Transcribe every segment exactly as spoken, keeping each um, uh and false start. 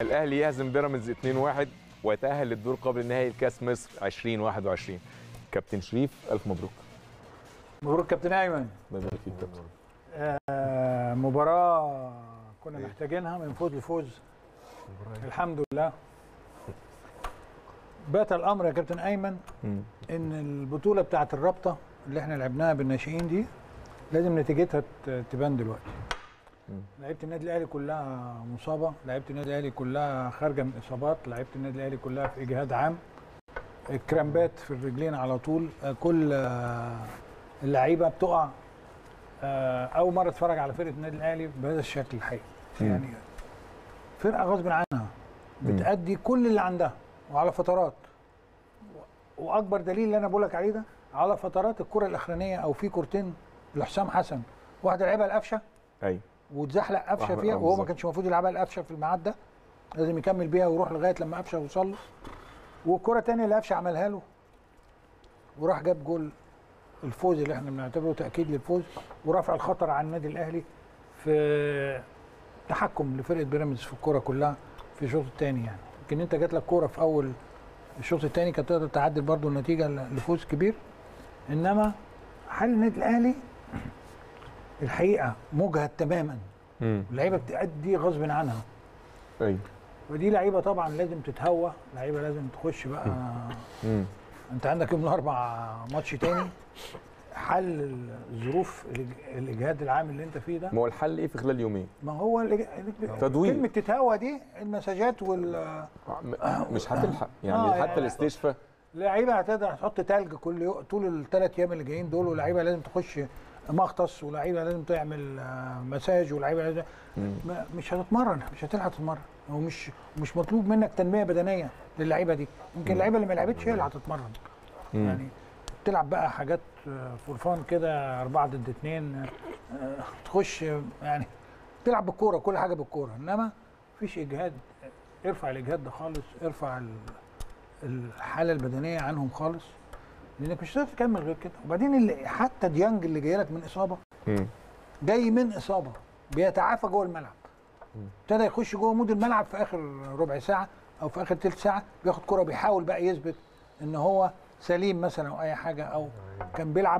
الاهلي يهزم بيراميدز اتنين واحد ويتاهل للدور قبل النهائي لكاس مصر ألفين وواحد وعشرين. كابتن شريف الف مبروك. مبروك كابتن ايمن. الله يبارك فيك كابتن. آه مباراه كنا محتاجينها من فوز لفوز الحمد لله. بات الامر يا كابتن ايمن ان البطوله بتاعه الرابطه اللي احنا لعبناها بالناشئين دي لازم نتيجتها تبان دلوقتي. لعيبه النادي الاهلي كلها مصابه، لعيبه النادي الاهلي كلها خارجه من اصابات، لعيبه النادي الاهلي كلها في اجهاد عام، الكرامبات في الرجلين على طول، كل اللعيبه بتقع. اول مره اتفرج على فرقه النادي الاهلي بهذا الشكل الحقيقي. يعني فرقه غصب عنها بتأدي كل اللي عندها وعلى فترات، واكبر دليل اللي انا بقول لك عليه ده على فترات الكره الاخرانيه او في كورتين لحسام حسن، واحده لعبها القفشه ايوه واتزحلق قفشه فيها وهو ما كانش المفروض يلعبها القفشه في الميعاد ده، لازم يكمل بيها ويروح لغايه لما قفشه يوصل له. والكره الثانيه اللي قفشه عملها له وراح جاب جول الفوز اللي احنا بنعتبره تاكيد للفوز ورفع الخطر عن النادي الاهلي في تحكم لفرقه بيراميدز في الكره كلها في الشوط الثاني. يعني يمكن انت جات لك كوره في اول الشوط الثاني كانت تقدر تعدل برضو النتيجه لفوز كبير، انما حال النادي الاهلي الحقيقه مجهد تماما. اللعيبه بتأدي غصب عنها. ايوه ودي لعيبه طبعا لازم تتهوى، لعيبه لازم تخش بقى. مم. انت عندك يوم الاربع ماتش تاني. حل الظروف الاجهاد العام اللي انت فيه ده، ما هو الحل ايه في خلال يومين؟ ما هو تدوير. كلمه تتهوى دي المساجات وال مش هتلحق يعني, آه يعني حتى الاستشفاء. لعيبه هتقدر تحط تلج كل يوم طول الثلاث ايام اللي جايين دول، ولاعيبه لازم تخش مغطس، ولاعيبه لازم تعمل مساج، ولاعيبه لازم مش هتتمرن، مش هتلحق تتمرن، ومش مش مطلوب منك تنميه بدنيه للعيبه دي. يمكن اللعيبه اللي ما لعبتش هي اللي هتتمرن. يعني تلعب بقى حاجات فور فان كده أربعة ضد اتنين، تخش يعني تلعب بالكوره، كل حاجه بالكوره، انما مفيش اجهاد. ارفع الاجهاد ده خالص، ارفع الحاله البدنيه عنهم خالص، لانك مش هتقدر تكمل غير كده. وبعدين اللي حتى ديانج اللي جاي لك من اصابه، جاي من اصابه بيتعافى جوه الملعب، ابتدى يخش جوه مود الملعب في اخر ربع ساعه او في اخر ثلث ساعه، بياخد كوره بيحاول بقى يثبت ان هو سليم مثلا او اي حاجه، او كان بيلعب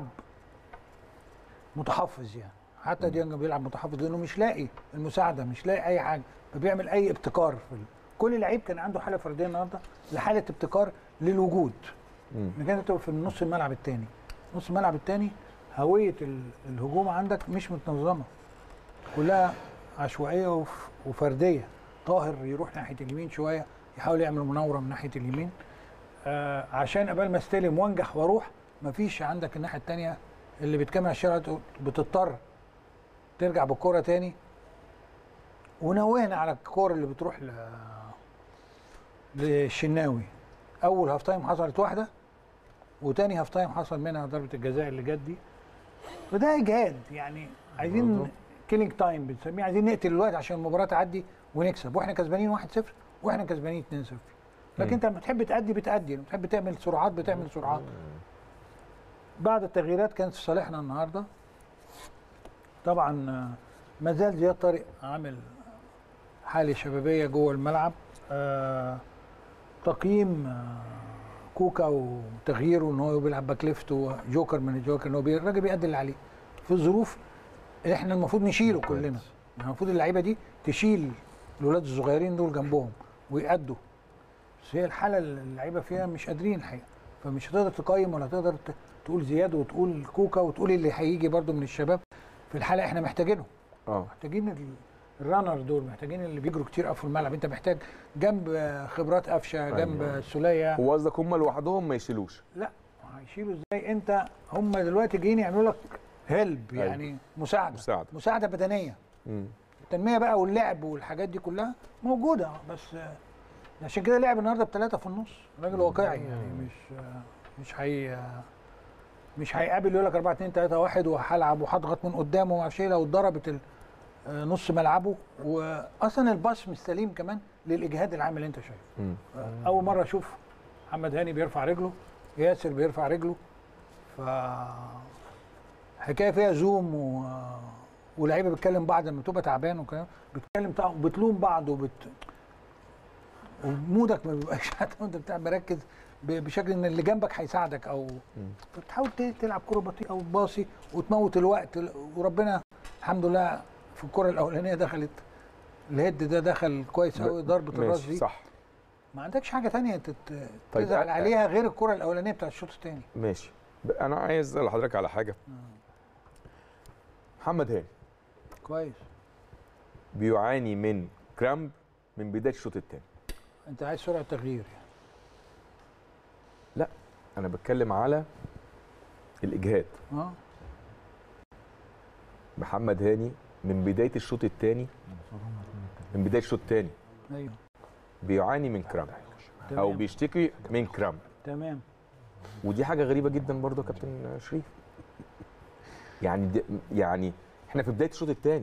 متحفظ. يعني حتى ديانج بيلعب متحفظ لانه مش لاقي المساعده، مش لاقي اي حاجه، فبيعمل اي ابتكار. في كل لعيب كان عنده حاله فرديه النهارده لحاله ابتكار للوجود. انك انت في النص الملعب الثاني، نص الملعب الثاني هويه الهجوم عندك مش متنظمه، كلها عشوائيه وفرديه. طاهر يروح ناحيه اليمين شويه يحاول يعمل مناوره من ناحيه اليمين، آه عشان قبل ما استلم وانجح واروح، مفيش عندك الناحيه الثانيه اللي بتكمل الشارع، بتضطر ترجع بالكوره تاني. ونوهنا على الكوره اللي بتروح ل للشناوي. اول هاف تايم حصلت واحده، وتاني هاف تايم حصل منها ضربه الجزاء اللي جت دي. وده اجهاد، يعني عايزين كيلينج تايم بنسميه، عايزين نقتل الوقت عشان المباراه تعدي ونكسب، واحنا كسبانين واحد صفر واحنا كسبانين اتنين صفر. لكن انت لما تحب تأدي بتأدي، لما تحب تعمل سرعات بتعمل سرعات. بعض التغييرات كانت في صالحنا النهارده. طبعا ما زال زياد طارق عامل حاله شبابيه جوه الملعب. آه تقييم آه كوكا وتغييره ان هو بيلعب باك ليفت وجوكر من الجوكر، ان هو الراجل بيأدي اللي عليه في الظروف اللي احنا المفروض نشيله كلنا. يعني المفروض اللعيبه دي تشيل الاولاد الصغيرين دول جنبهم ويأدوا، بس هي الحاله اللي اللعيبه فيها مش قادرين الحقيقه، فمش هتقدر تقيم ولا تقدر تقول زياد وتقول كوكا وتقول اللي هيجي برده من الشباب. في الحاله احنا محتاجينهم، اه محتاجين الرانر دول، محتاجين اللي بيجروا كتير قوي في الملعب. انت محتاج جنب خبرات قفشه، جنب أيوة. السوليه. هو قصدك هم لوحدهم ما يشيلوش؟ لا، هيشيلوا ازاي؟ انت هم دلوقتي جايين يعملوا لك هيلب، يعني أيوة. مساعده مساعده, مساعدة بدنيه. مم. التنميه بقى واللعب والحاجات دي كلها موجوده، بس عشان كده لعب النهارده بثلاثه في النص. راجل واقعي، يعني مش مش هي مش هيقابل يقول لك أربعة اتنين تلاتة واحد وهلعب وهضغط من قدامه وما اعرفش ايه. لو اتضربت نص ملعبه، واصلا الباص مش سليم كمان للاجهاد العام اللي انت شايفه. اول مره اشوف محمد هاني بيرفع رجله، ياسر بيرفع رجله، ف حكايه فيها زوم و... ولاعيبه بتكلم بعض لما تبقى تعبان وكلام، بتكلم وبتلوم بعض وبت ومودك ما بيبقاش حتى وانت بتاع مركز بشكل ان اللي جنبك هيساعدك، او بتحاول تلعب كره بطيئه وتباصي وتموت الوقت. وربنا الحمد لله في الكره الاولانيه دخلت الهيد ده دخل كويس قوي، ضربه الراس دي صح. ما عندكش حاجه ثانيه طيب تزعل عليها غير الكره الاولانيه بتاعت الشوط الثاني. ماشي. انا عايز اسال حضرتك على حاجه. محمد هاني كويس بيعاني من كرامب من بدايه الشوط الثاني. انت عايز سرعه تغيير يعني؟ لا، انا بتكلم على الاجهاد. اه محمد هاني من بدايه الشوط الثاني من بدايه الشوط الثاني ايوه بيعاني من كرامب او بيشتكي من كرامب. تمام. ودي حاجه غريبه جدا برضه يا كابتن شريف. يعني دي يعني احنا في بدايه الشوط الثاني،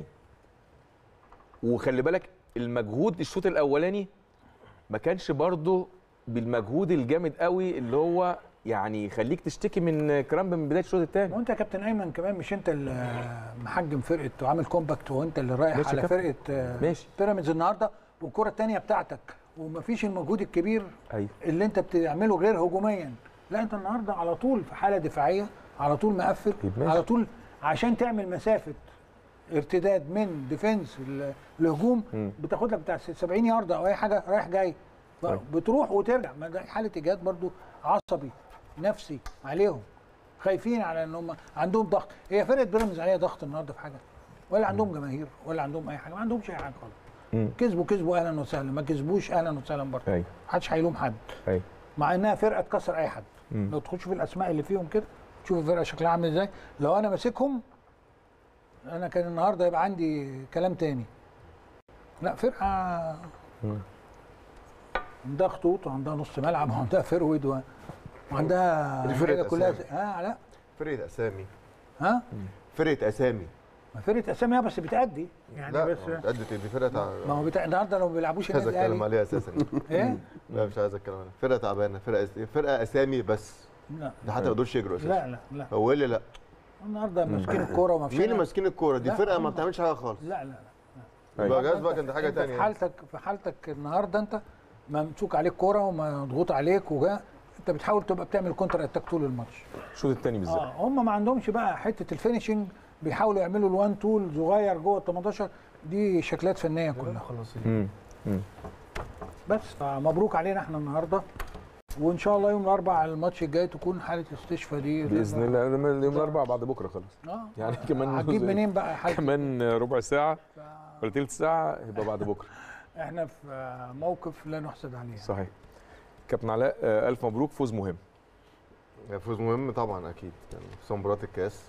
وخلي بالك المجهود الشوط الاولاني ما كانش برضه بالمجهود الجامد قوي اللي هو يعني يخليك تشتكي من كرامب من بدايه الشوط الثاني. وانت يا كابتن ايمن كمان مش انت اللي محجم فرقه وعامل كومباكت، وانت اللي رايح على فرقه بيراميدز النهارده، والكره الثانيه بتاعتك ومفيش المجهود الكبير أيوه. اللي انت بتعمله غير هجوميا. لا، انت النهارده على طول في حاله دفاعيه، على طول مقفل، على طول عشان تعمل مسافه ارتداد من ديفنس الهجوم بتاخد لك بتاع سبعين يارده او اي حاجه رايح جاي، بتروح وترجع. ما ده حاله اجهاد برضو عصبي نفسي عليهم، خايفين على ان هم عندهم ضغط. هي فرقه بيراميدز عليها ضغط النهارده في حاجه؟ ولا عندهم جماهير ولا عندهم اي حاجه؟ ما عندهمش اي حاجه خالص. كسبوا كسبوا اهلا وسهلا، ما كسبوش اهلا وسهلا برضه. ايوه، محدش هيلوم حد. ايوه، مع انها فرقه تكسر اي حد. مم. لو تخش في الاسماء اللي فيهم كده تشوف الفرقه شكلها عامل ازاي. لو انا ماسكهم انا كان النهارده يبقى عندي كلام تاني. لا، فرقه مم. عندها خطوط وعندها نص ملعب وعندها فرود وعندها فرقه كلها س... ها لا فرقه اسامي. ها فرقه اسامي ما فرقه اسامي بس بتأدي يعني. لا بس بتأدي دي فرقه ما هو بتاع النهارده لو ما بيلعبوش النادي الاهلي. مش عايز اتكلم عليها اساسا. ايه؟ لا مش عايز اتكلم عليها. فرقه تعبانه، فرقه فرقه اسامي بس. لا ده حتى ما يقدروش يجروا اساسا. لا لا لا هو اللي لا النهارده ماسكين الكوره وما فيش. مين اللي ماسكين الكوره؟ دي فرقه ما بتعملش حاجه خالص. لا لا لا يبقى جاز بقى كان ده حاجه ثانيه. في حالتك في حالتك النهارده انت ممسوك عليك كوره ومضغوط عليك وجا انت بتحاول تبقى بتعمل كونتر اتاك طول الماتش. الشوط الثاني بالذات اه هم ما عندهمش بقى حته الفينشنج، بيحاولوا يعملوا الوان تول صغير جوه ال تمنتاشر. دي شكلات فنيه كلها. خلاص بس مبروك علينا احنا النهارده، وان شاء الله يوم الاربعاء الماتش الجاي تكون حاله استشفاء دي باذن الله. يوم الاربعاء بعد بكره خلاص. اه يعني كمان هتجيب منين بقى حاجه؟ كمان ربع ساعه ف... ولا ثلث ساعه يبقى بعد بكره. احنا في موقف لا نحسد عليه. صحيح. كابتن علاء الف مبروك، فوز مهم. فوز مهم طبعا اكيد، يعني خصوصا مباراه الكاس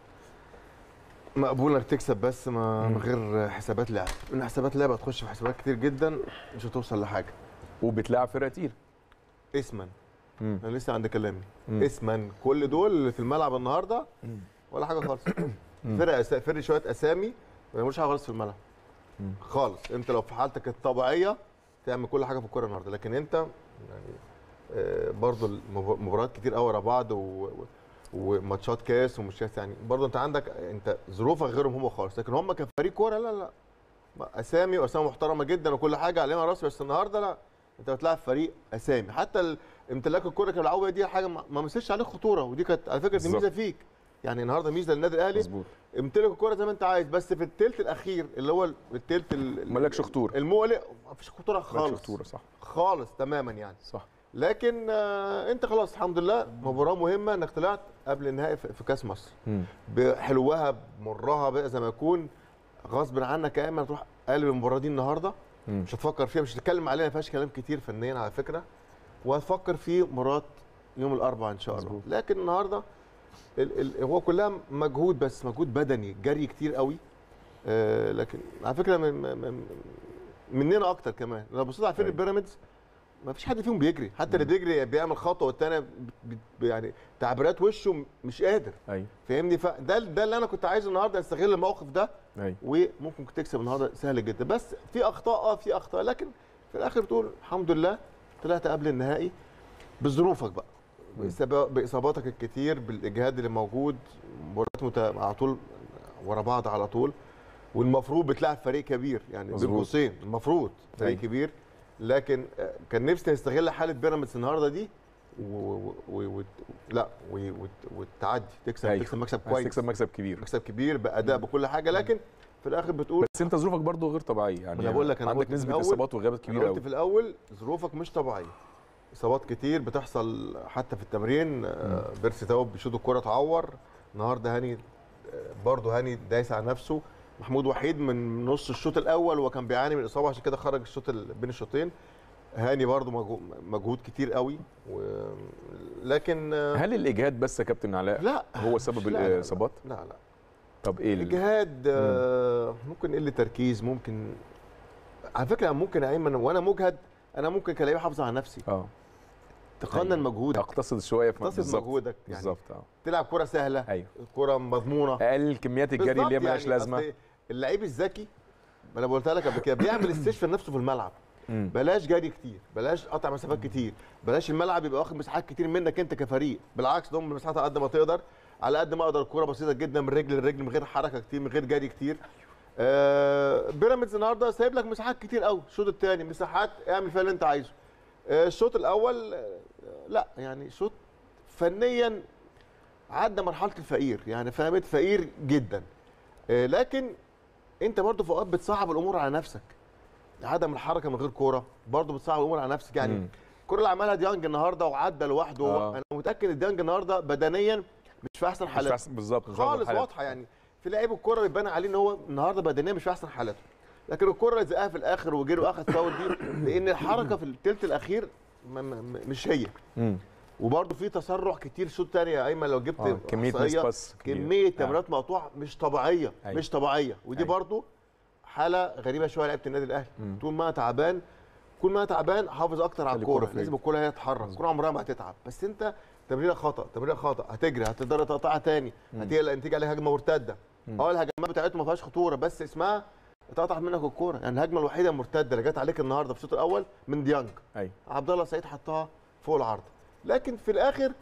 مقبول انك تكسب، بس ما من غير حسابات لعب. ان حسابات لعب هتخش في حسابات كتير جدا مش هتوصل لحاجه. وبتلاعب فرقه تقيله اسما. مم. انا لسه عند كلامي. مم. اسما كل دول اللي في الملعب النهارده مم. ولا حاجه خالص. فرقه أسا... فرقه شويه اسامي ما بيعملوش حاجه خالص في الملعب مم. خالص. انت لو في حالتك الطبيعيه تعمل كل حاجه في الكوره النهارده، لكن انت يعني آه برضه مباريات كتير قوي ورا بعض و... وماتشات كاس ومش كاس، يعني برضه انت عندك انت ظروفك غيرهم هم خالص، لكن هم كفريق كوره لا لا اسامي واسامي محترمه جدا وكل حاجه علينا راسي، بس النهارده لا، انت بتلعب فريق اسامي. حتى امتلاك الكوره كانوا بيلعبوا دي حاجه ما مثلش عليك خطوره، ودي كانت على فكره دي ميزه فيك. يعني النهارده ميزه للنادي الاهلي مظبوط، امتلك الكوره زي ما انت عايز، بس في الثلث الاخير اللي هو الثلث مالكش خطوره، المقلق ما فيش خطوره خالص. مالكش خطوره صح خالص تماما يعني صح. لكن آه انت خلاص الحمد لله مباراه مهمه انك طلعت قبل النهائي في كاس مصر بحلوها بمرها بقى زي ما يكون، غصب عنك يا اما تروح قلب المباراه دي النهارده مم. مش هتفكر فيها، مش هتتكلم عليها، ما فيهاش كلام كتير فنيا على فكره، وهتفكر في مباراه يوم الاربعاء ان شاء الله مزبوط. لكن النهارده ال ال هو كلها مجهود، بس مجهود بدني جري كتير قوي. آه لكن على فكره من من مننا اكتر كمان. لو بصيت على فريق بيراميدز ما فيش حد فيهم بيجري، حتى اللي بيجري بيعمل خطوه والثانيه يعني تعبيرات وشه مش قادر. ايوه فاهمني؟ فده ده اللي انا كنت عايز النهارده استغل الموقف ده. أيوة. وممكن تكسب النهارده سهل جدا، بس في اخطاء اه في اخطاء، لكن في الاخر بتقول الحمد لله طلعت قبل النهائي بظروفك بقى، باصاباتك الكتير، بالاجهاد اللي موجود، مباريات على طول ورا بعض على طول، والمفروض بتلعب فريق كبير يعني بين قوسين، المفروض فريق أيوة. كبير لكن كان نفسي نستغل حاله بيراميدز النهارده دي و... و... و... لا و... وتعدي تكسب أيوه. تكسب مكسب كويس، تكسب مكسب كبير، مكسب كبير باداء بكل حاجه، لكن في الاخر بتقول بس انت ظروفك برضو غير طبيعيه يعني. انا بقول لك انا عندك نسبه اصابات وغيابات كبيره قوي. قوي. قلت في الاول ظروفك مش طبيعيه، اصابات كتير بتحصل حتى في التمرين. بيرسي تاو بيشوط الكره اتعور النهارده، هاني برضه هاني دايس على نفسه. محمود وحيد من نص الشوط الاول وكان بيعاني من اصابه، عشان كده خرج الشوط بين الشوطين. هاني برضه مجهود كتير قوي و... لكن هل الاجهاد بس يا كابتن علاء لا هو سبب الاصابات؟ لا لا, لا. طب ايه الاجهاد؟ آه ممكن قله تركيز، ممكن على فكره ممكن يا ايمن وانا مجهد انا ممكن كلاعب احافظ على نفسي. اه تقنن مجهودك، اقتصد شويه في اقتصد مجهودك يعني. بالظبط اه تلعب كره سهله، ايوه، كره مضمونه، اقل كميات الجري اللي هي مالهاش يعني لازمه. اللعيب الذكي انا قلتها لك قبل كده بيعمل استشفاء نفسه في الملعب. مم. بلاش جري كتير، بلاش قطع مسافات كتير، بلاش الملعب يبقى واخد مساحات كتير منك انت كفريق. بالعكس ضم المساحات على قد ما تقدر، على قد ما اقدر الكوره بسيطه جدا من رجل لرجل، من غير حركه كتير، من غير جري كتير. آه بيراميدز النهارده سايب لك مساحات كتير قوي. الشوط الثاني مساحات اعمل فيها اللي انت عايزه. آه الشوط الاول آه لا يعني شوط فنيا عدى مرحله الفقير، يعني فهمت فقير جدا. آه لكن انت برضه في اوقات بتصعب الامور على نفسك. عدم الحركه من غير كوره برضه بتصعب الامور على نفسك. يعني الكوره اللي عملها ديانج النهارده وعدى لوحده، آه. انا متاكد ان ديانج النهارده بدنيا مش في احسن حالاته. مش بالظبط خالص، واضحه يعني. في لعيب الكوره بيبان عليه ان هو النهارده بدنيا مش في احسن حالاته، لكن الكوره اللي زقها في الاخر وجري واخد فاول دي لان الحركه في الثلث الاخير مش هي. مم. وبرده في تسرع كتير الشوط الثاني يا ايمن. لو جبت آه. كميه مسباس كميه تمريرات آه. مقطوعه مش طبيعيه. أيوة. مش طبيعيه، ودي أيوة. برده حاله غريبه شويه لعيبه النادي الاهلي. طول ما تعبان كل ما تعبان حافظ اكتر على الكوره، لازم الكوره هي تتحرك. الكوره عمرها ما هتتعب، بس انت تمريره خطا تمريره خطا هتجري هتقدر تقطعها تاني، هتيجي تيجي عليها هجمه مرتده. اه الهجمات بتاعتهم ما فيهاش خطوره، بس اسمها اتقطعت منك الكوره. يعني الهجمه الوحيده المرتده اللي جت عليك النهارده في الشوط الاول من ديانج. ايوه عبد الله سعيد حطها فوق العارضه. لكن في الاخر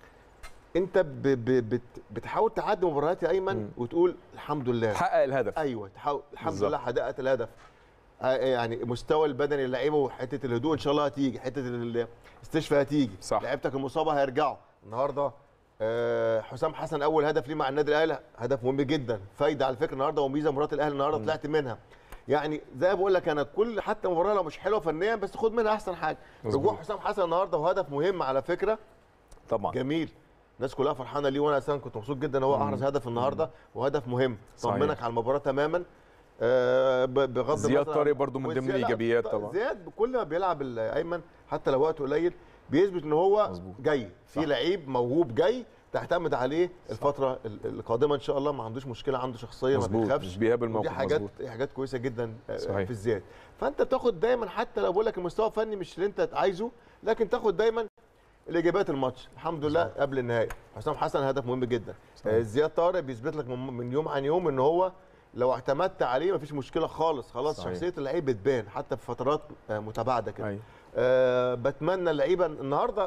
انت ب ب بت بتحاول تعدي مباريات يا ايمن مم. وتقول الحمد لله حقق الهدف. ايوه تحاول الحمد بالزبط. لله حققت الهدف. يعني مستوى البدني للعيبه وحته الهدوء ان شاء الله هتيجي، حته الاستشفاء هتيجي، لعيبتك المصابه هيرجعوا. النهارده آه حسام حسن اول هدف ليه مع النادي الاهلي، هدف مهم جدا، فايده على فكره النهارده وميزه مباراه الاهلي النهارده م. طلعت منها. يعني زي ما بقول لك انا كل حتى مباراه لو مش حلوه فنيا بس خد منها احسن حاجه. رجوع حسام حسن النهارده وهدف مهم على فكره طبعا جميل، الناس كلها فرحانه ليه، وانا اصلا كنت مبسوط جدا ان هو احرز هدف النهارده وهدف مهم طمنك على المباراه تماما. آه بغض النظر زياد طارق برضو من ضمن الايجابيات طبعا. زياد كل ما بيلعب ايمن حتى لو وقته قليل بيثبت ان هو مزبوط. جاي في لعيب موهوب جاي تعتمد عليه الفتره القادمه ان شاء الله. ما عندوش مشكله، عنده شخصيه ما بيخافش، مش بيهاب الموقف. دي حاجات مزبوط. حاجات كويسه جدا صحيح. في زياد. فانت بتاخد دايما حتى لو بقول لك المستوى الفني مش اللي انت عايزه، لكن تاخد دايما الاجابات الماتش. الحمد لله صحيح. قبل النهائي حسام حسن هدف مهم جدا. صحيح. زياد طارق بيثبت لك من يوم عن يوم ان هو لو اعتمدت عليه مفيش مشكله خالص. خلاص صحيح. شخصيه اللعيب بتبان حتى في فترات متباعده كده. أه بتمنى اللعيبه النهارده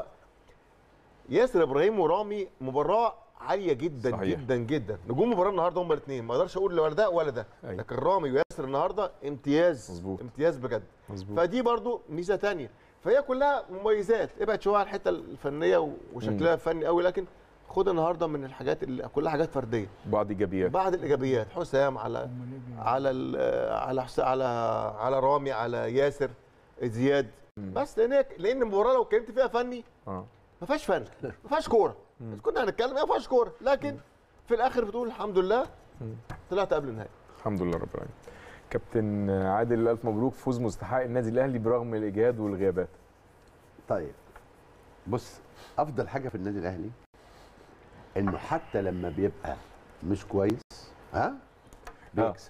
ياسر ابراهيم ورامي مباراه عاليه جدا صحيح. جدا جدا. نجوم المباراه النهارده هم الاثنين، ما اقدرش اقول ولا ده ولا ده. أيوة. لكن رامي وياسر النهارده امتياز مزبوط. امتياز بجد مزبوط. فدي برضو ميزه ثانيه، فهي كلها مميزات. ابعد شويه عن الحته الفنيه وشكلها م. فني قوي، لكن خد النهارده من الحاجات اللي كلها حاجات فرديه. بعض ايجابيات بعض الايجابيات حسام على على على على على رامي على ياسر زياد م. بس لان لان المباراه لو اتكلمت فيها فني اه ما فيهاش فن، ما فيهاش كوره. بس كنا هنتكلم ما فيهاش كوره، لكن م. في الاخر بتقول الحمد لله طلعت قبل النهائي. الحمد لله رب العالمين. كابتن عادل الف مبروك، فوز مستحق النادي الاهلي برغم الاجهاد والغيابات. طيب بص، افضل حاجه في النادي الاهلي انه حتى لما بيبقى مش كويس ها بيكسب.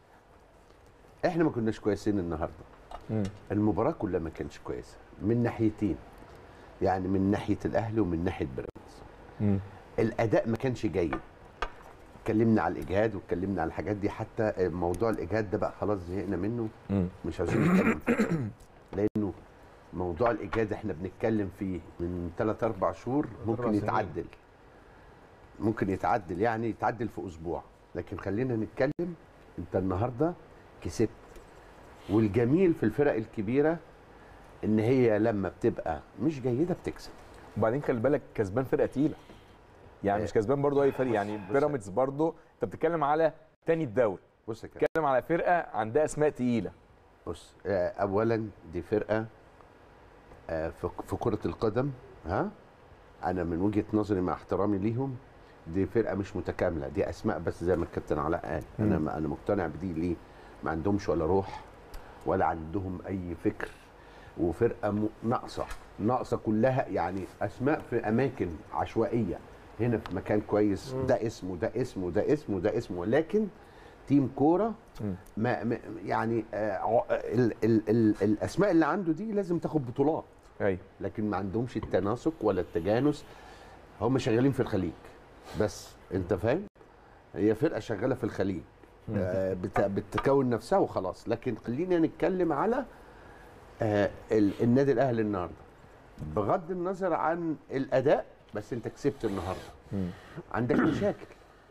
احنا ما كناش كويسين النهارده. م. المباراه كلها ما كانتش كويسه من ناحيتين، يعني من ناحيه الاهلي ومن ناحيه بيراميدز. الاداء ما كانش جيد. اتكلمنا على الاجهاد واتكلمنا على الحاجات دي، حتى موضوع الاجهاد ده بقى خلاص زهقنا منه. م. مش عايزين نتكلم فيه لانه موضوع الاجهاد احنا بنتكلم فيه من ثلاث اربع شهور ممكن يتعدل. ممكن يتعدل يعني يتعدل في اسبوع، لكن خلينا نتكلم. انت النهارده كسبت، والجميل في الفرق الكبيره ان هي لما بتبقى مش جيده بتكسب. وبعدين خلي بالك كسبان فرقه تقيله، يعني مش كسبان برضو اي فريق، يعني بيراميدز برضو انت بتتكلم على تاني الدوري، بص كده، بتتكلم على فرقه عندها اسماء تقيله. بص آه، اولا دي فرقه آه، في في كره القدم، ها انا من وجهه نظري مع احترامي ليهم دي فرقه مش متكامله، دي اسماء بس زي ما الكابتن علاء قال. انا انا مقتنع بدي. ليه؟ ما عندهمش ولا روح ولا عندهم اي فكر، وفرقه م- ناقصه ناقصه كلها، يعني اسماء في اماكن عشوائيه، هنا في مكان كويس ده اسمه ده اسمه ده اسمه ده اسمه، ولكن تيم كوره ما ما- يعني آه ع- ال ال ال الاسماء اللي عنده دي لازم تاخد بطولات، ايوه لكن ما عندهمش التناسق ولا التجانس. هم شغالين في الخليج بس، انت فاهم؟ هي فرقه شغاله في الخليج آه بت- بتكون نفسها وخلاص. لكن خلينا نتكلم على آه ال- النادي الاهلي النهارده، بغض النظر عن الاداء، بس انت كسبت النهارده. عندك مشاكل،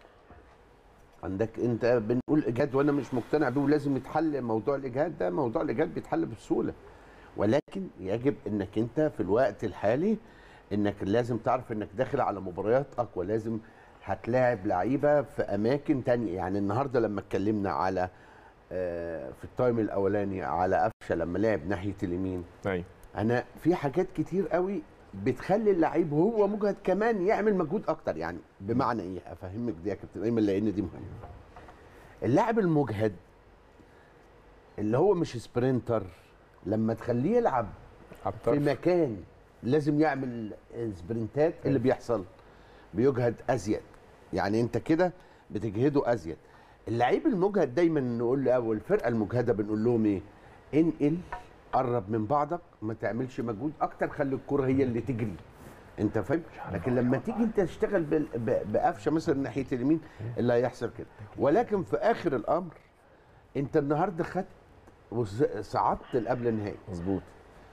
عندك انت بنقول اجهاد وانا مش مقتنع بيه ولازم يتحل موضوع الاجهاد ده. موضوع الاجهاد بيتحل بسهوله، ولكن يجب انك انت في الوقت الحالي انك لازم تعرف انك داخل على مباريات اقوى، لازم هتلاعب لعيبه في اماكن تانية. يعني النهارده لما اتكلمنا على آه، في التايم الاولاني على قفشه لما لعب ناحيه اليمين، ايوه انا في حاجات كتير قوي بتخلي اللعيب وهو مجهد كمان يعمل مجهود اكتر. يعني بمعنى ايه؟ افهمك دي يا كابتن ايمن لان دي مهمه. اللاعب المجهد اللي هو مش سبرينتر، لما تخليه يلعب في مكان لازم يعمل سبرنتات، اللي بيحصل بيجهد ازيد. يعني انت كده بتجهده ازيد. اللعيب المجهد دايما نقول له، او الفرقه المجهده بنقول لهم ايه؟ انقل، قرب من بعضك، ما تعملش مجهود اكتر، خلي الكره هي اللي تجري. انت فاهم؟ لكن لما تيجي انت تشتغل بال- ب- بقفشه مثلا ناحيه اليمين اللي هيحصل كده. ولكن في اخر الامر انت النهارده خدت وصعدت قبل النهائي. مظبوط.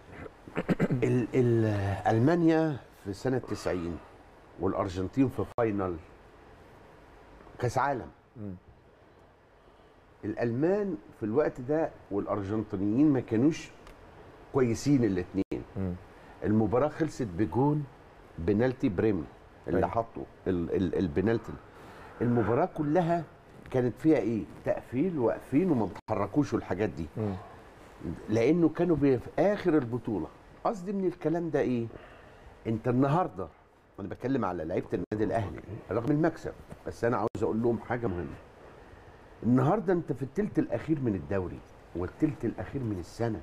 ال ال المانيا في سنه تسعين والارجنتين في فاينل كاس عالم. الالمان في الوقت ده والارجنتينيين ما كانوش كويسين الاثنين. المباراه خلصت بجون بنالتي بريمي اللي أيوة. حطوا ال ال البنالتي. المباراه كلها كانت فيها ايه؟ تقفيل، واقفين وما بتحركوش والحاجات دي. مم. لانه كانوا في اخر البطوله. قصدي من الكلام ده ايه؟ انت النهارده، انا بتكلم على لعيبه النادي الاهلي رغم المكسب، بس انا عاوز اقول لهم حاجه مهمه. النهارده انت في الثلث الاخير من الدوري والثلث الاخير من السنه،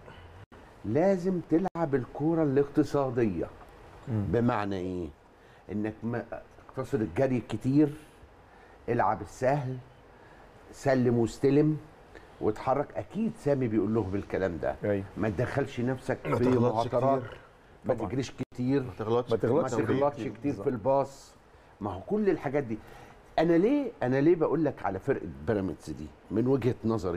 لازم تلعب الكوره الاقتصاديه. بمعنى ايه؟ انك ما اقتصر الجري كتير، العب السهل، سلم واستلم واتحرك. اكيد سامي بيقول لهم الكلام ده. أيوة. ما تدخلش نفسك ما في تغلطش مهاترات، كتير. ما طبعاً. تجريش كتير، ما تغلطش ما تغلطش ما كتير. تغلطش كتير في الباص. ما هو كل الحاجات دي. انا ليه انا ليه بقول لك على فرقه بيراميدز دي من وجهه نظري؟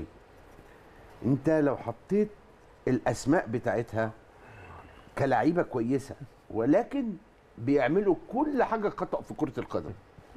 انت لو حطيت الاسماء بتاعتها كلاعيبه كويسه، ولكن بيعملوا كل حاجه خطا في كره القدم،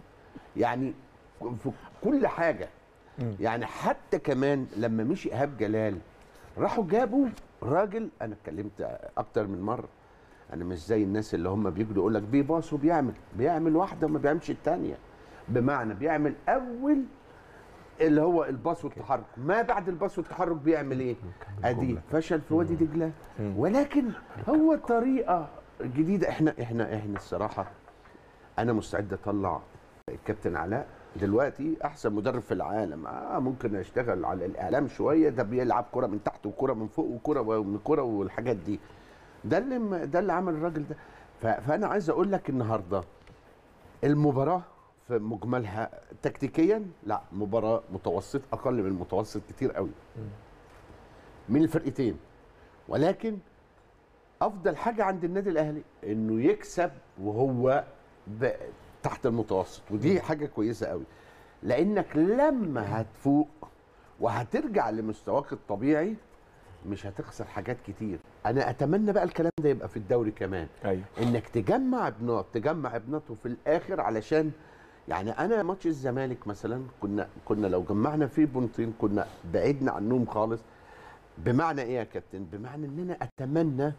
يعني في كل حاجه. يعني حتى كمان لما مشي ايهاب جلال راحوا جابوا راجل، انا اتكلمت اكتر من مره، انا مش زي الناس اللي هم بيجوا يقول لك بيباص وبيعمل بيعمل واحده وما بيعملش الثانيه. بمعنى بيعمل اول اللي هو الباص والتحرك، ما بعد الباص والتحرك بيعمل ايه؟ ادي فشل في وادي دجله. ولكن هو طريقه جديده. احنا احنا احنا الصراحه انا مستعد اطلع الكابتن علاء دلوقتي احسن مدرب في العالم. اه ممكن اشتغل على الاعلام شويه، ده بيلعب كره من تحت وكره من فوق وكره ومن كره والحاجات دي. ده اللي ده اللي عمل الراجل ده. ف- فانا عايز اقول لك النهارده المباراه في مجملها تكتيكيا لا، مباراه متوسط، اقل من المتوسط كتير قوي من الفرقتين. ولكن افضل حاجه عند النادي الاهلي انه يكسب وهو ب- تحت المتوسط، ودي حاجه كويسه قوي. لانك لما هتفوق وهترجع لمستواك الطبيعي مش هتخسر حاجات كتير. انا اتمنى بقى الكلام ده يبقى في الدوري كمان. ايوه انك تجمع ابنات تجمع ابنات وفي الاخر، علشان يعني انا ماتش الزمالك مثلا كنا كنا لو جمعنا فيه بونتين كنا بعدنا عنهم خالص. بمعنى ايه يا كابتن؟ بمعنى ان انا اتمنى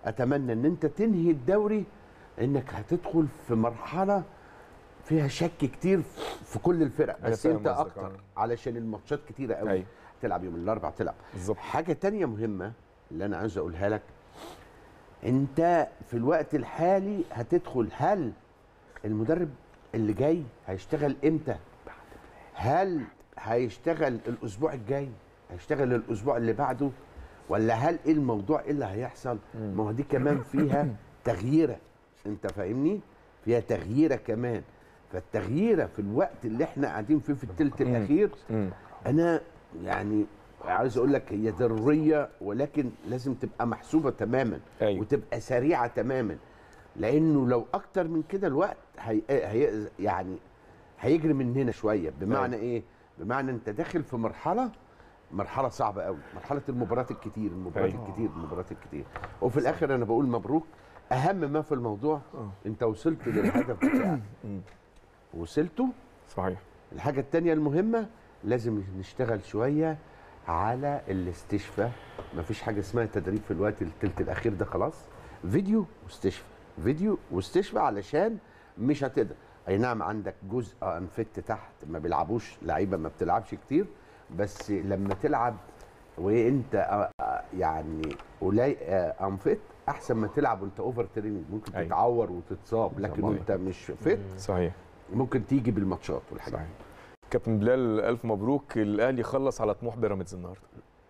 اتمنى ان انت تنهي الدوري، انك هتدخل في مرحله فيها شك كتير في كل الفرق، بس فاهم انت قصدك، اكتر آه. علشان الماتشات كتيره قوي. أيوة. تلعب يوم الاربعاء تلعب بالظبط. حاجه تانية مهمه اللي انا عايز اقولها لك، انت في الوقت الحالي هتدخل، هل المدرب اللي جاي هيشتغل امتى؟ هل هيشتغل الاسبوع الجاي؟ هيشتغل الاسبوع اللي بعده؟ ولا هل ايه الموضوع ايه اللي هيحصل؟ ما هو دي كمان فيها تغييره، انت فاهمني؟ فيها تغييره كمان. فالتغييره في الوقت اللي احنا قاعدين فيه في الثلث الاخير، انا يعني عايز اقول لك هي ضروريه، ولكن لازم تبقى محسوبه تماما. أيوة. وتبقى سريعه تماما، لانه لو اكتر من كده الوقت هي... هي... يعني هيجري مننا شويه. بمعنى أيوة. ايه؟ بمعنى انت داخل في مرحله مرحله صعبه قوي، مرحله المباريات الكتير المباريات أيوة. الكتير المباريات الكتير. وفي الاخر انا بقول مبروك. اهم ما في الموضوع انت وصلت للهدف بتاعك، وصلته. صحيح. الحاجه الثانيه المهمه، لازم نشتغل شويه على الاستشفاء. مفيش حاجه اسمها تدريب في الوقت الثلث الاخير ده، خلاص فيديو واستشفاء، فيديو واستشفاء، علشان مش هتقدر. اي نعم عندك جزء انفت تحت ما بيلعبوش لعيبه ما بتلعبش كتير، بس لما تلعب وانت يعني قليل انفت احسن ما تلعب وانت اوفر تريننج. ممكن أيوة. تتعور وتتصاب، لكن وانت مش فت صحيح ممكن تيجي بالماتشات والحاجات. صحيح. كابتن بلال الف مبروك، الاهلي خلص على طموح بيراميدز النهارده.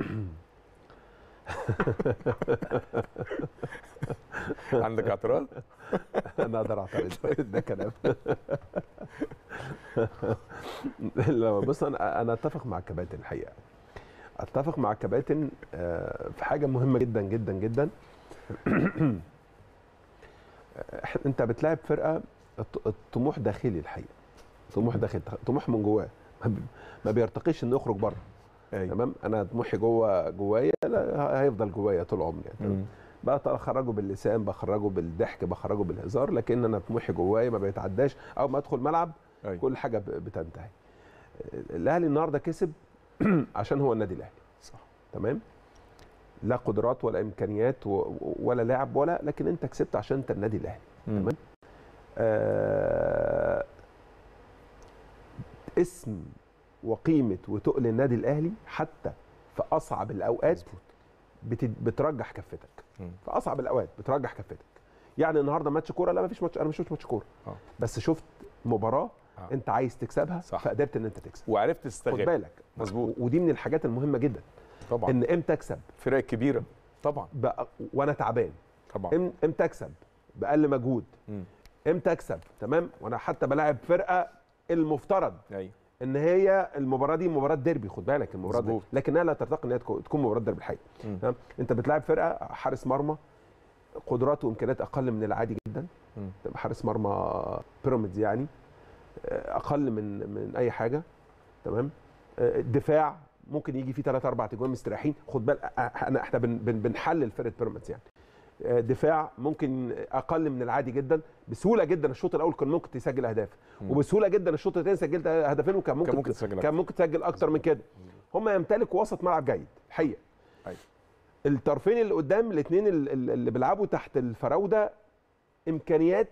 عندك اعتراض؟ انا اقدر اعترض، ده كلام. لا بص، انا انا اتفق مع الكباتن الحقيقه، اتفق مع الكباتن في حاجه مهمه جدا جدا جدا. انت بتلاعب فرقه الطموح داخلي الحقيقه، طموح داخلي، طموح من جواه، ما بيرتقيش انه يخرج بره. أيوة. تمام. انا طموحي جوه جوايا هيفضل جوايا طول عمري يعني. بقى اخرجه باللسان، بخرجه بالضحك، بخرجه بالهزار، لكن انا طموحي جوايا ما بيتعداش. اول ما ادخل ملعب أيوة. كل حاجه بتنتهي. الاهلي النهارده كسب عشان هو النادي الاهلي، صح. تمام. لا قدرات ولا امكانيات ولا لاعب ولا، لكن انت كسبت عشان انت النادي الاهلي. تمام. آه اسم وقيمه وتقل النادي الاهلي حتى في اصعب الاوقات بترجح كفتك. في اصعب الاوقات بترجح كفتك. يعني النهارده ماتش كوره، لا ما فيش ماتش، انا ما شفتش ماتش كوره، بس شفت مباراه آه. انت عايز تكسبها، صح. فقدرت ان انت تكسب وعرفت تستغل. خد بالك، مظبوط. ودي من الحاجات المهمه جدا طبعا، ان امتى اكسب فرق كبيره طبعا وانا تعبان، طبعا امتى اكسب باقل مجهود، امتى اكسب تمام وانا حتى بلاعب فرقه المفترض ايوه ان هي المباراه دي مباراه ديربي، خد بالك المباراه دي، لكنها لا ترتقي ان هي تكون مباراه ديربي الحقيقه. تمام. انت بتلاعب فرقه حارس مرمى قدرات وامكانيات اقل من العادي جدا. تبقى حارس مرمى بيراميدز يعني اقل من من اي حاجه. تمام. الدفاع ممكن يجي فيه ثلاثة أربعة اجوان مستريحين، خد بالك احنا احنا بن بنحلل فرقه بيراميدز يعني. دفاع ممكن اقل من العادي جدا، بسهوله جدا الشوط الاول كان ممكن تسجل اهداف، وبسهوله جدا الشوط الثاني سجلت هدفين، وكان ممكن كان ممكن تسجل كان ممكن تسجل اكتر من كده. هم يمتلكوا وسط ملعب جيد الحقيقه. ايوه. الطرفين اللي قدام الاثنين اللي بيلعبوا تحت الفراوده امكانيات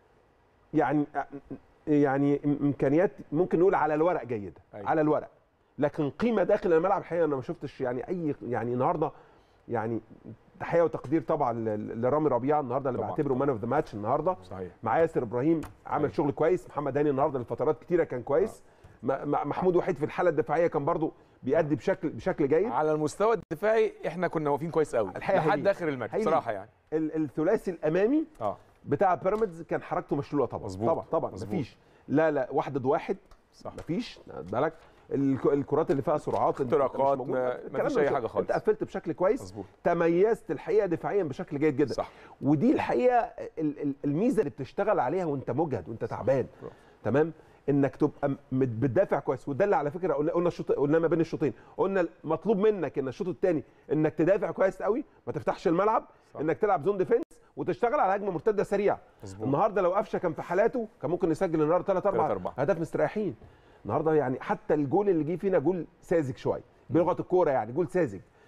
يعني يعني امكانيات ممكن نقول على الورق جيده. أيوة. على الورق، لكن قيمه داخل الملعب الحقيقه انا ما شفتش يعني اي يعني النهارده يعني. تحيه وتقدير طبعا لرامي ربيعه النهارده اللي بعتبره مان اوف ذا ماتش النهارده. صحيح. مع ياسر ابراهيم عمل أيوة. شغل كويس، محمد هاني النهارده لفترات كتيره كان كويس. آه. محمود وحيد في الحاله الدفاعيه كان برضو بيأدي بشكل بشكل جيد. على المستوى الدفاعي احنا كنا واقفين كويس قوي لحد اخر الماتش بصراحه يعني. الثلاثي الامامي اه بتاع بيراميدز كان حركته مشلوله طبعا. مزبوط. طبعا طبعا مفيش لا لا واحد ضد واحد، صح. مفيش بالك الكرات اللي فيها سرعات، اختراقات، ما فيش اي حاجه خالص. انت قفلت بشكل كويس. مزبوط. تميزت الحقيقه دفاعيا بشكل جيد جدا، صح. ودي الحقيقه الميزه اللي بتشتغل عليها وانت مجهد وانت تعبان. تمام. انك تبقى بتدافع كويس، وده اللي على فكره قلنا الشوط قلنا ما بين الشوطين، قلنا مطلوب منك ان الشوط الثاني انك تدافع كويس قوي، ما تفتحش الملعب، صح. انك تلعب زون ديفنس وتشتغل على هجمه مرتده سريعه. النهارده لو قفشه كان في حالاته كان ممكن يسجل النهارده ثلاث اربع اهداف مستريحين. النهارده يعني حتى الجول اللي جه فينا جول ساذج شويه بلغه الكوره يعني، جول ساذج.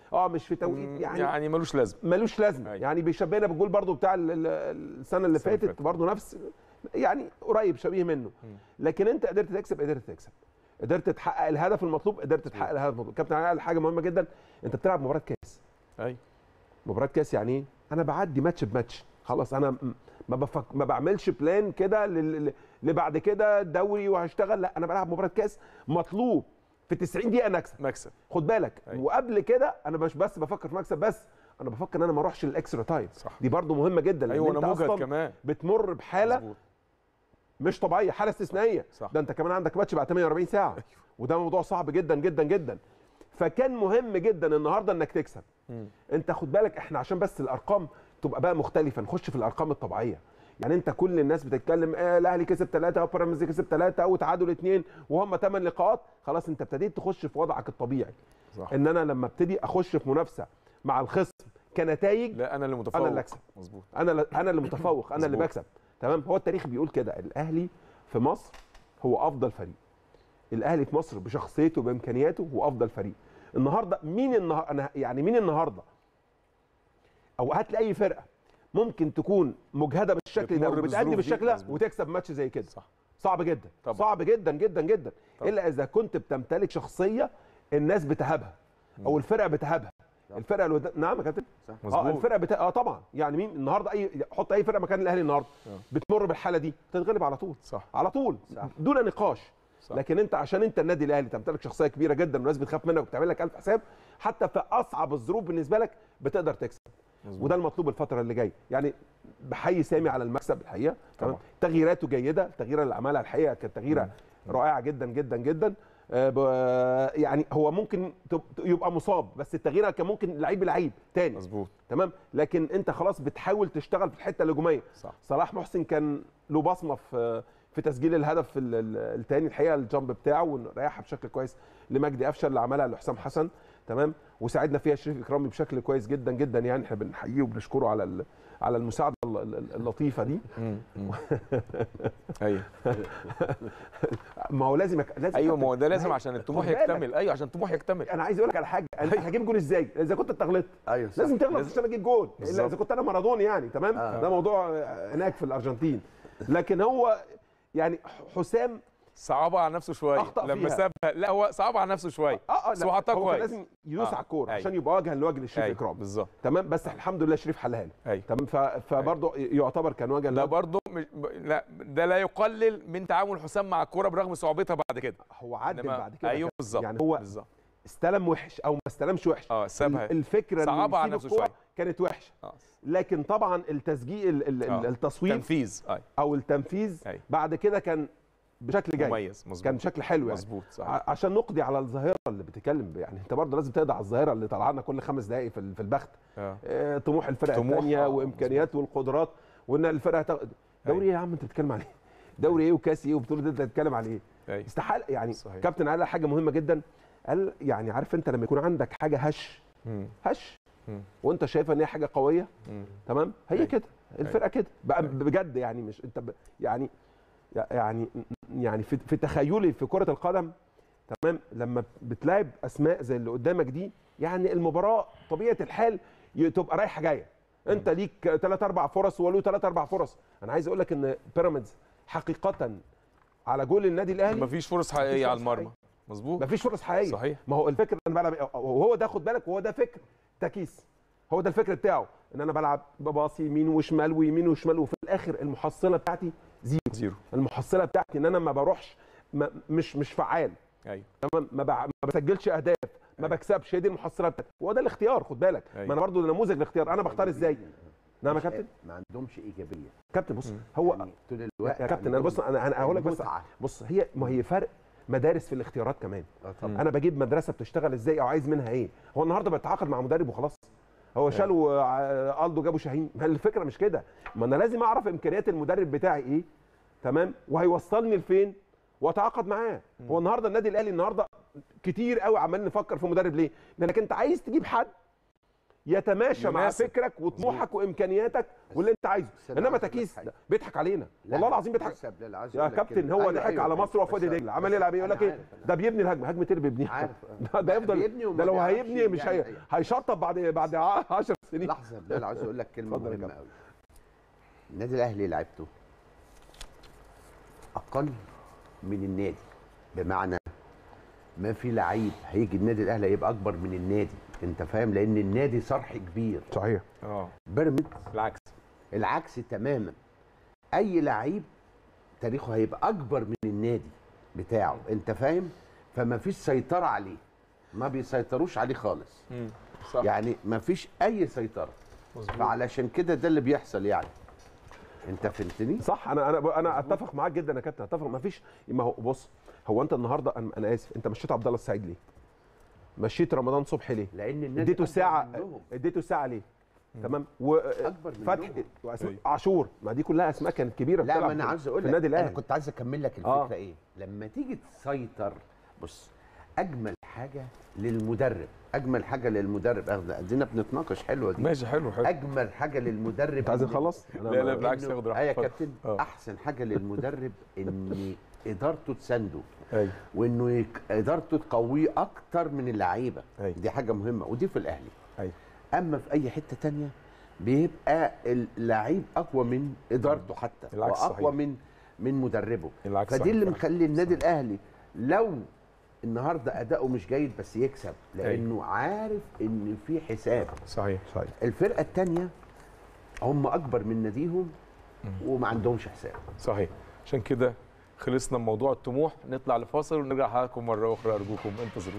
اه مش في توقيت يعني يعني ملوش لازمه ملوش لازمه. أيوة. يعني بيشبهنا بالجول برضو بتاع ال- ال- السنه اللي السنة اللي فاتت فاتت. برضو نفس يعني قريب شبيه منه. لكن انت قدرت تكسب قدرت تكسب قدرت تحقق الهدف المطلوب قدرت تحقق الهدف المطلوب. كابتن علي قال حاجه مهمه جدا، انت بتلعب مباراه كاس. ايوه مباراه كاس يعني ايه؟ انا بعدي ماتش بماتش خلاص. انا م- ما بفك... ما بعملش بلان كده لل- اللي بعد كده دوري وهشتغل، لا انا بلعب مباراه كاس مطلوب في تسعين دقيقه نكسب. مكسب خد بالك. أيوة. وقبل كده انا مش بس بفكر في مكسب بس، انا بفكر ان انا ما اروحش للاكسترا تايم. صح. دي برضو مهمه جدا، لان ايوه انت انا مجهد اصلا كمان بتمر بحاله مظبوط. مش طبيعيه، حاله استثنائيه. صح. ده انت كمان عندك ماتش بعد ثمانية وأربعين ساعه. أيوة. وده موضوع صعب جدا جدا جدا. فكان مهم جدا النهارده انك تكسب. مم. انت خد بالك احنا عشان بس الارقام تبقى بقى مختلفه، نخش في الارقام الطبيعيه. يعني انت كل الناس بتتكلم آه الاهلي كسب ثلاثه وبيراميدز كسب ثلاثه وتعادل اثنين وهم ثمان لقاءات، خلاص انت ابتديت تخش في وضعك الطبيعي. صح. ان انا لما ابتدي اخش في منافسه مع الخصم كنتائج، لا انا اللي متفوق، انا اللي اكسب، مظبوط، انا اللي انا اللي متفوق، انا اللي مظبوط. بكسب. تمام. هو التاريخ بيقول كده، الاهلي في مصر هو افضل فريق. الاهلي في مصر بشخصيته بامكانياته هو افضل فريق. النهارده مين النهارده انا يعني مين النهارده او هات لي اي فرقه ممكن تكون مجهده بالشكل ده بتمر وبتأدي بالظروف دي. بالشكل ده مظبوط. وتكسب ماتش زي كده؟ صح. صعب جدا. طبعا. صعب جدا جدا جدا. طبعا. الا اذا كنت بتمتلك شخصيه الناس بتهابها او الفرقه بتهابها. الفرقه الود... نعم يا كابتن. اه مظبوط. الفرقه بت... اه طبعا. يعني مين النهارده اي حط اي فرقه مكان الاهلي النهارده آه. بتمر بالحاله دي تتغلب على طول. صح. على طول. صح. دون نقاش. صح. لكن انت عشان انت النادي الاهلي تمتلك شخصيه كبيره جدا والناس بتخاف منك وبتعمل لك الف حساب، حتى في اصعب الظروف بالنسبه لك بتقدر تكسب. مظبوط. وده المطلوب الفتره اللي جايه. يعني بحيي سامي على المكسب الحقيقه. تمام. طبعا. تغييراته جيده، التغييره اللي عملها الحقيقه كانت تغييره رائعه جدا جدا جدا. آه، ب- يعني هو ممكن تب- يبقى مصاب، بس التغيير كان ممكن لعيب لعيب تاني. مظبوط. تمام. لكن انت خلاص بتحاول تشتغل في الحته الهجوميه. صح. صلاح محسن كان له بصمه في في تسجيل الهدف الثاني الحقيقه، الجامب بتاعه وريحها بشكل كويس لمجدي قفشه اللي عملها لحسام حسن. تمام. وساعدنا فيها شريف اكرامي بشكل كويس جدا جدا. يعني احنا بنحييه وبنشكره على ال- على المساعده ال- ال- اللطيفه دي. مم. مم. ايوه ما هو لازم يك... لازم ايوه، كابتن. ما هو ده لازم هي- عشان الطموح خد بالك. يكتمل. ايوه عشان الطموح يكتمل. انا عايز اقول لك على حاجه، انت هجيب جول ازاي؟ اذا كنت انت غلطت ايوه صح. لازم تغلط لازم. عشان اجيب جول، الا بالظبط. اذا كنت انا مارادوني يعني. تمام. آه. ده موضوع هناك في الارجنتين. لكن هو يعني حسام صعبها على نفسه شويه أخطأ لما فيها. سابها. لا هو صعبها على نفسه شويه. اه اه بس هو حطها هو كان كويس. لازم يدوس آه. على الكوره أيوة. عشان يبقى وجها لوجه لشريف أيوة. اكرام. بالظبط. تمام. بس الحمد لله شريف حلها له. ايوه. تمام. ف... فبرضه يعتبر كان وجها ده لوجه. برضه مش... لا ده لا يقلل من تعامل حسام مع الكوره برغم صعوبتها بعد كده. هو عدل إنما- بعد كده. ايوه بالظبط. يعني هو بالظبط. استلم وحش او ما استلمش وحش. اه سابها. الفكره اللي صعبها على يسيب نفسه الكورة شوية. كانت وحشه. اه لكن طبعا التسجيل ال- ال- آه. التصويب تنفيذ. ايوه او التنفيذ أيوة. بعد كده كان بشكل جيد. مميز. مظبوط. كان بشكل حلو يعني. مظبوط صح. ع- عشان نقضي على الظاهره اللي بتتكلم. يعني انت برضه لازم تقضي على الظاهره اللي طالعه لنا كل خمس دقائق في ال- في البخت. اه آه، طموح الفرق طموح، الثانيه آه، وامكانيات والقدرات وان الفرقه هتاخد دوري. ايه يا عم انت بتتكلم على ايه؟ دوري ايه وكاس ايه وبطوله إيه انت بتتكلم على ايه؟ ايوه استحاله يعني. صحيح. كابتن قال حاجه مهمه جدا. قال يعني عارف انت لما يكون عندك حاجه هش مم. هش مم. وانت شايفها ان هي حاجه قويه. مم. تمام. هي أيوة. كده الفرقه كده بقى أيوة. بجد. يعني مش انت ب... يعني يعني يعني في, في تخيلي في كره القدم. تمام. لما بتلاعب اسماء زي اللي قدامك دي، يعني المباراه طبيعه الحال ي- تبقى رايحه جايه. انت ليك ثلاث اربع فرص وله ثلاث اربع فرص. انا عايز اقول لك ان بيراميدز حقيقه على جول النادي الاهلي مفيش فرص حقيقيه مفيش على فرص المرمى. حقيقية. مظبوط. مفيش فرص حقيقيه. صحيح. ما هو الفكر انا بلعب وهو ده. خد بالك وهو ده فكر تكيس. هو ده الفكر بتاعه ان انا بلعب بباصي يمين وشمال ويمين وشمال وفي الاخر المحصله بتاعتي زيرو. زيرو. المحصله بتاعتي ان انا ما بروحش ما مش مش فعال. ايوه تمام. ما, بع... ما بسجلش اهداف. ما أيوة. بكسبش. هي دي المحصله بتاعتي. وهو ده الاختيار. خد بالك. أيوة. ما انا برضو نموذج الاختيار. انا بختار ازاي. نعم يا كابتن. ما عندهمش ايجابيه. كابتن بص مم. هو يعني طول يا الوقت يا كابتن انا بص انا انا هقول لك بس متعة. بص هي ما هي فرق مدارس في الاختيارات كمان. آه طبعا. انا بجيب مدرسه بتشتغل ازاي او عايز منها ايه. هو النهارده بيتعاقد مع مدرب وخلاص. هو شالوا آه، الدو جابوا شاهين. ما الفكره مش كده. ما انا لازم اعرف امكانيات المدرب بتاعي ايه. تمام. وهيوصلني لفين واتعاقد معاه. هو النهارده النادي الاهلي النهارده كتير قوي عمال نفكر في مدرب ليه؟ لانك انت عايز تجيب حد يتماشى مع يناسب. فكرك وطموحك وامكانياتك واللي انت عايزه. بس أنا انما عايز أقول لك تكيس حاجة. بيضحك علينا لا، والله العظيم بس بيضحك يا بلال، عايز يا أقول لك كابتن. كلمة. هو أيوة، ضحك أيوة، على بس- مصر وفي وادي بس- دجله، عمال بس يلعب ايه يقول لك أنا ايه عارف، أنا ده بيبني الهجمه، هجمه اللي عارف، بيبنيها أنا ده, ده يفضل بيبني وما ده لو بيعرفش هيبني مش هي... يعني. هيشطب بعد بعد عشر سنين. لحظه يا بلال، عايز اقول لك كلمه اتفضل يا مهمه كابتن. قوي. النادي الاهلي لعبته اقل من النادي، بمعنى ما في لعيب هيجي النادي الاهلي هيبقى اكبر من النادي، انت فاهم؟ لان النادي صرح كبير. صحيح. اه بيراميدز بالعكس. العكس تماما. اي لعيب تاريخه هيبقى اكبر من النادي بتاعه، انت فاهم؟ فما فيش سيطره عليه، ما بيسيطروش عليه خالص. امم صح. يعني ما فيش اي سيطره. مظبوط. فعلشان كده ده اللي بيحصل يعني. انت فهمتني؟ صح. انا انا انا اتفق معاك جدا يا كابتن، اتفق. ما فيش، ما هو بص، هو انت النهارده انا, أنا اسف، انت مشيت عبد الله السعيد ليه؟ مشيت رمضان صبحي ليه؟ لان النادي اديته أكبر ساعه، منهم. اديته ساعه ليه؟ تمام. أكبر وفتحي منهم. وأسماء عاشور، ما دي كلها اسماء كانت كبيره لا، بتلعب ما انا في- عايز اقول في لك، النادي انا الاهلي. كنت عايز اكمل لك الفكره آه. ايه. لما تيجي تسيطر، بص، اجمل حاجه للمدرب، اجمل حاجه للمدرب، ادينا بنتناقش، حلوه دي. ماشي حلو حلو. اجمل حاجه للمدرب، انت عايز إن- نخلص؟ لا لا ما- بالعكس، إنه- ياخد آه راحته. يا اتفضل. كابتن، آه. احسن حاجه للمدرب ان ادارته تسنده، ايوه وانه يك- ادارته تقويه اكتر من اللعيبه. أيوة. دي حاجه مهمه، ودي في الاهلي. ايوه اما في اي حته تانية بيبقى اللعيب اقوى من ادارته حتى، العكس واقوى صحيح. من من مدربه. العكس فدي صحيح اللي فعلا. مخلي النادي الاهلي لو النهارده اداؤه مش جيد بس يكسب، لانه عارف ان في حساب. صحيح صحيح. الفرقه الثانيه هم اكبر من ناديهم وما عندهمش حساب. صحيح. عشان كده خلصنا من موضوع الطموح، نطلع لفاصل ونرجع لحضراتكم مره اخرى، ارجوكم انتظرونا.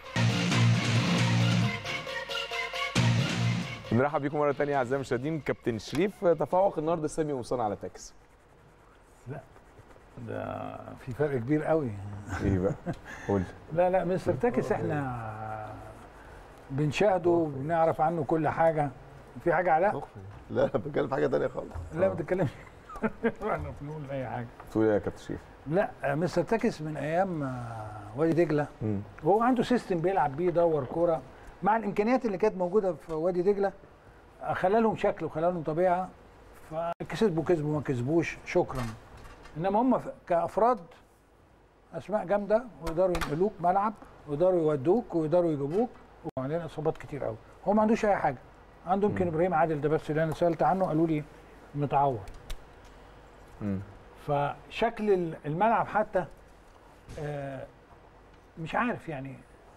بنرحب بيكم مره ثانيه اعزائي المشاهدين. كابتن شريف، تفوق النهارده سامي قمصان على تاكس. ده في فرق كبير قوي. ايه بقى؟ قول. لا لا مستر تاكس احنا بنشاهده وبنعرف عنه كل حاجه. في حاجه علاء؟ لا انا بتكلم في حاجه ثانيه خالص. لا ما تتكلمش. احنا بنقول اي حاجه. تقول ايه يا كابتن شريف؟ لا مستر تاكس من ايام آه، وادي دجله، امم وهو عنده سيستم بيلعب بيه، يدور كوره مع الامكانيات اللي كانت موجوده في وادي دجله، خلى لهم شكل وخلى لهم طبيعه، فكسبوا كسبوا ما كسبوش شكرا. انما هم ف- كافراد اسماء جامده، ويقدروا ينقلوك ملعب، ويقدروا يودوك، ويقدروا يجيبوك، وعندنا اصابات كتير قوي. هو ما عندوش اي حاجه. عنده يمكن ابراهيم عادل ده بس اللي انا سالت عنه قالوا لي متعور. امم فشكل ال- الملعب حتى آه، مش عارف يعني،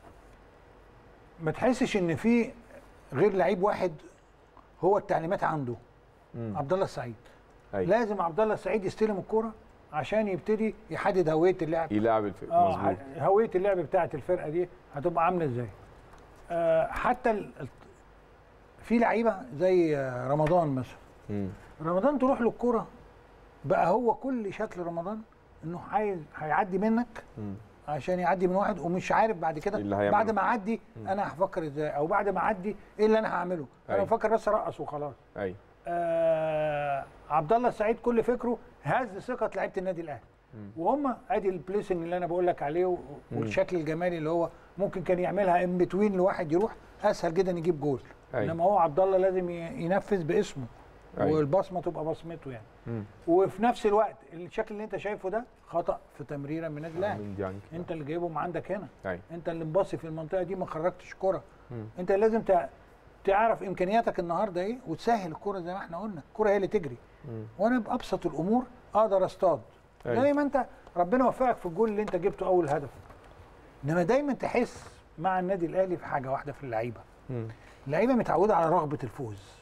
ما تحسش ان في غير لعيب واحد هو التعليمات عنده، امم عبد الله السعيد. أيوة. لازم عبد الله السعيد يستلم الكرة عشان يبتدي يحدد هويه اللعب. يلعب الفريق. اه مظبوط. ه- هويه اللعب بتاعه الفرقه دي هتبقى عامله ازاي. آه حتى ال... ال- في لعيبه زي آه، رمضان مثلا. امم رمضان تروح له الكرة بقى هو كل شكل رمضان انه عايز هيعدي منك امم عشان يعدي من واحد، ومش عارف بعد كده إيه اللي هيعمله؟ بعد ما اعدي انا هفكر ازاي، او بعد ما اعدي ايه اللي انا هعمله. انا أيوة. بفكر بس ارقص وخلاص. ايوه آه عبد الله السعيد كل فكره هز ثقه لعيبه النادي الاهلي، وهم ادي البليسنج اللي انا بقول لك عليه و- والشكل الجمالي اللي هو ممكن كان يعملها ان بتوين لواحد يروح اسهل جدا يجيب جول. أيوة. انما هو عبد الله لازم ي- ينفذ باسمه، أيوة. والبصمه تبقى بصمته يعني. امم وفي نفس الوقت الشكل اللي انت شايفه ده خطا في تمريره من النادي الاهلي. من دي عنك. انت اللي جايبهم عندك هنا، ايوه انت اللي مباصي في المنطقه دي ما خرجتش كره. مم. انت لازم تع- تعرف امكانياتك النهارده ايه وتسهل الكره زي ما احنا قلنا، الكره هي اللي تجري. مم. وانا بابسط الامور اقدر اصطاد. أيوة. زي ما انت ربنا وفقك في الجول اللي انت جبته اول هدف. انما دايما تحس مع النادي الاهلي في حاجه واحده في اللعيبه. مم. اللعيبه متعوده على رغبه الفوز.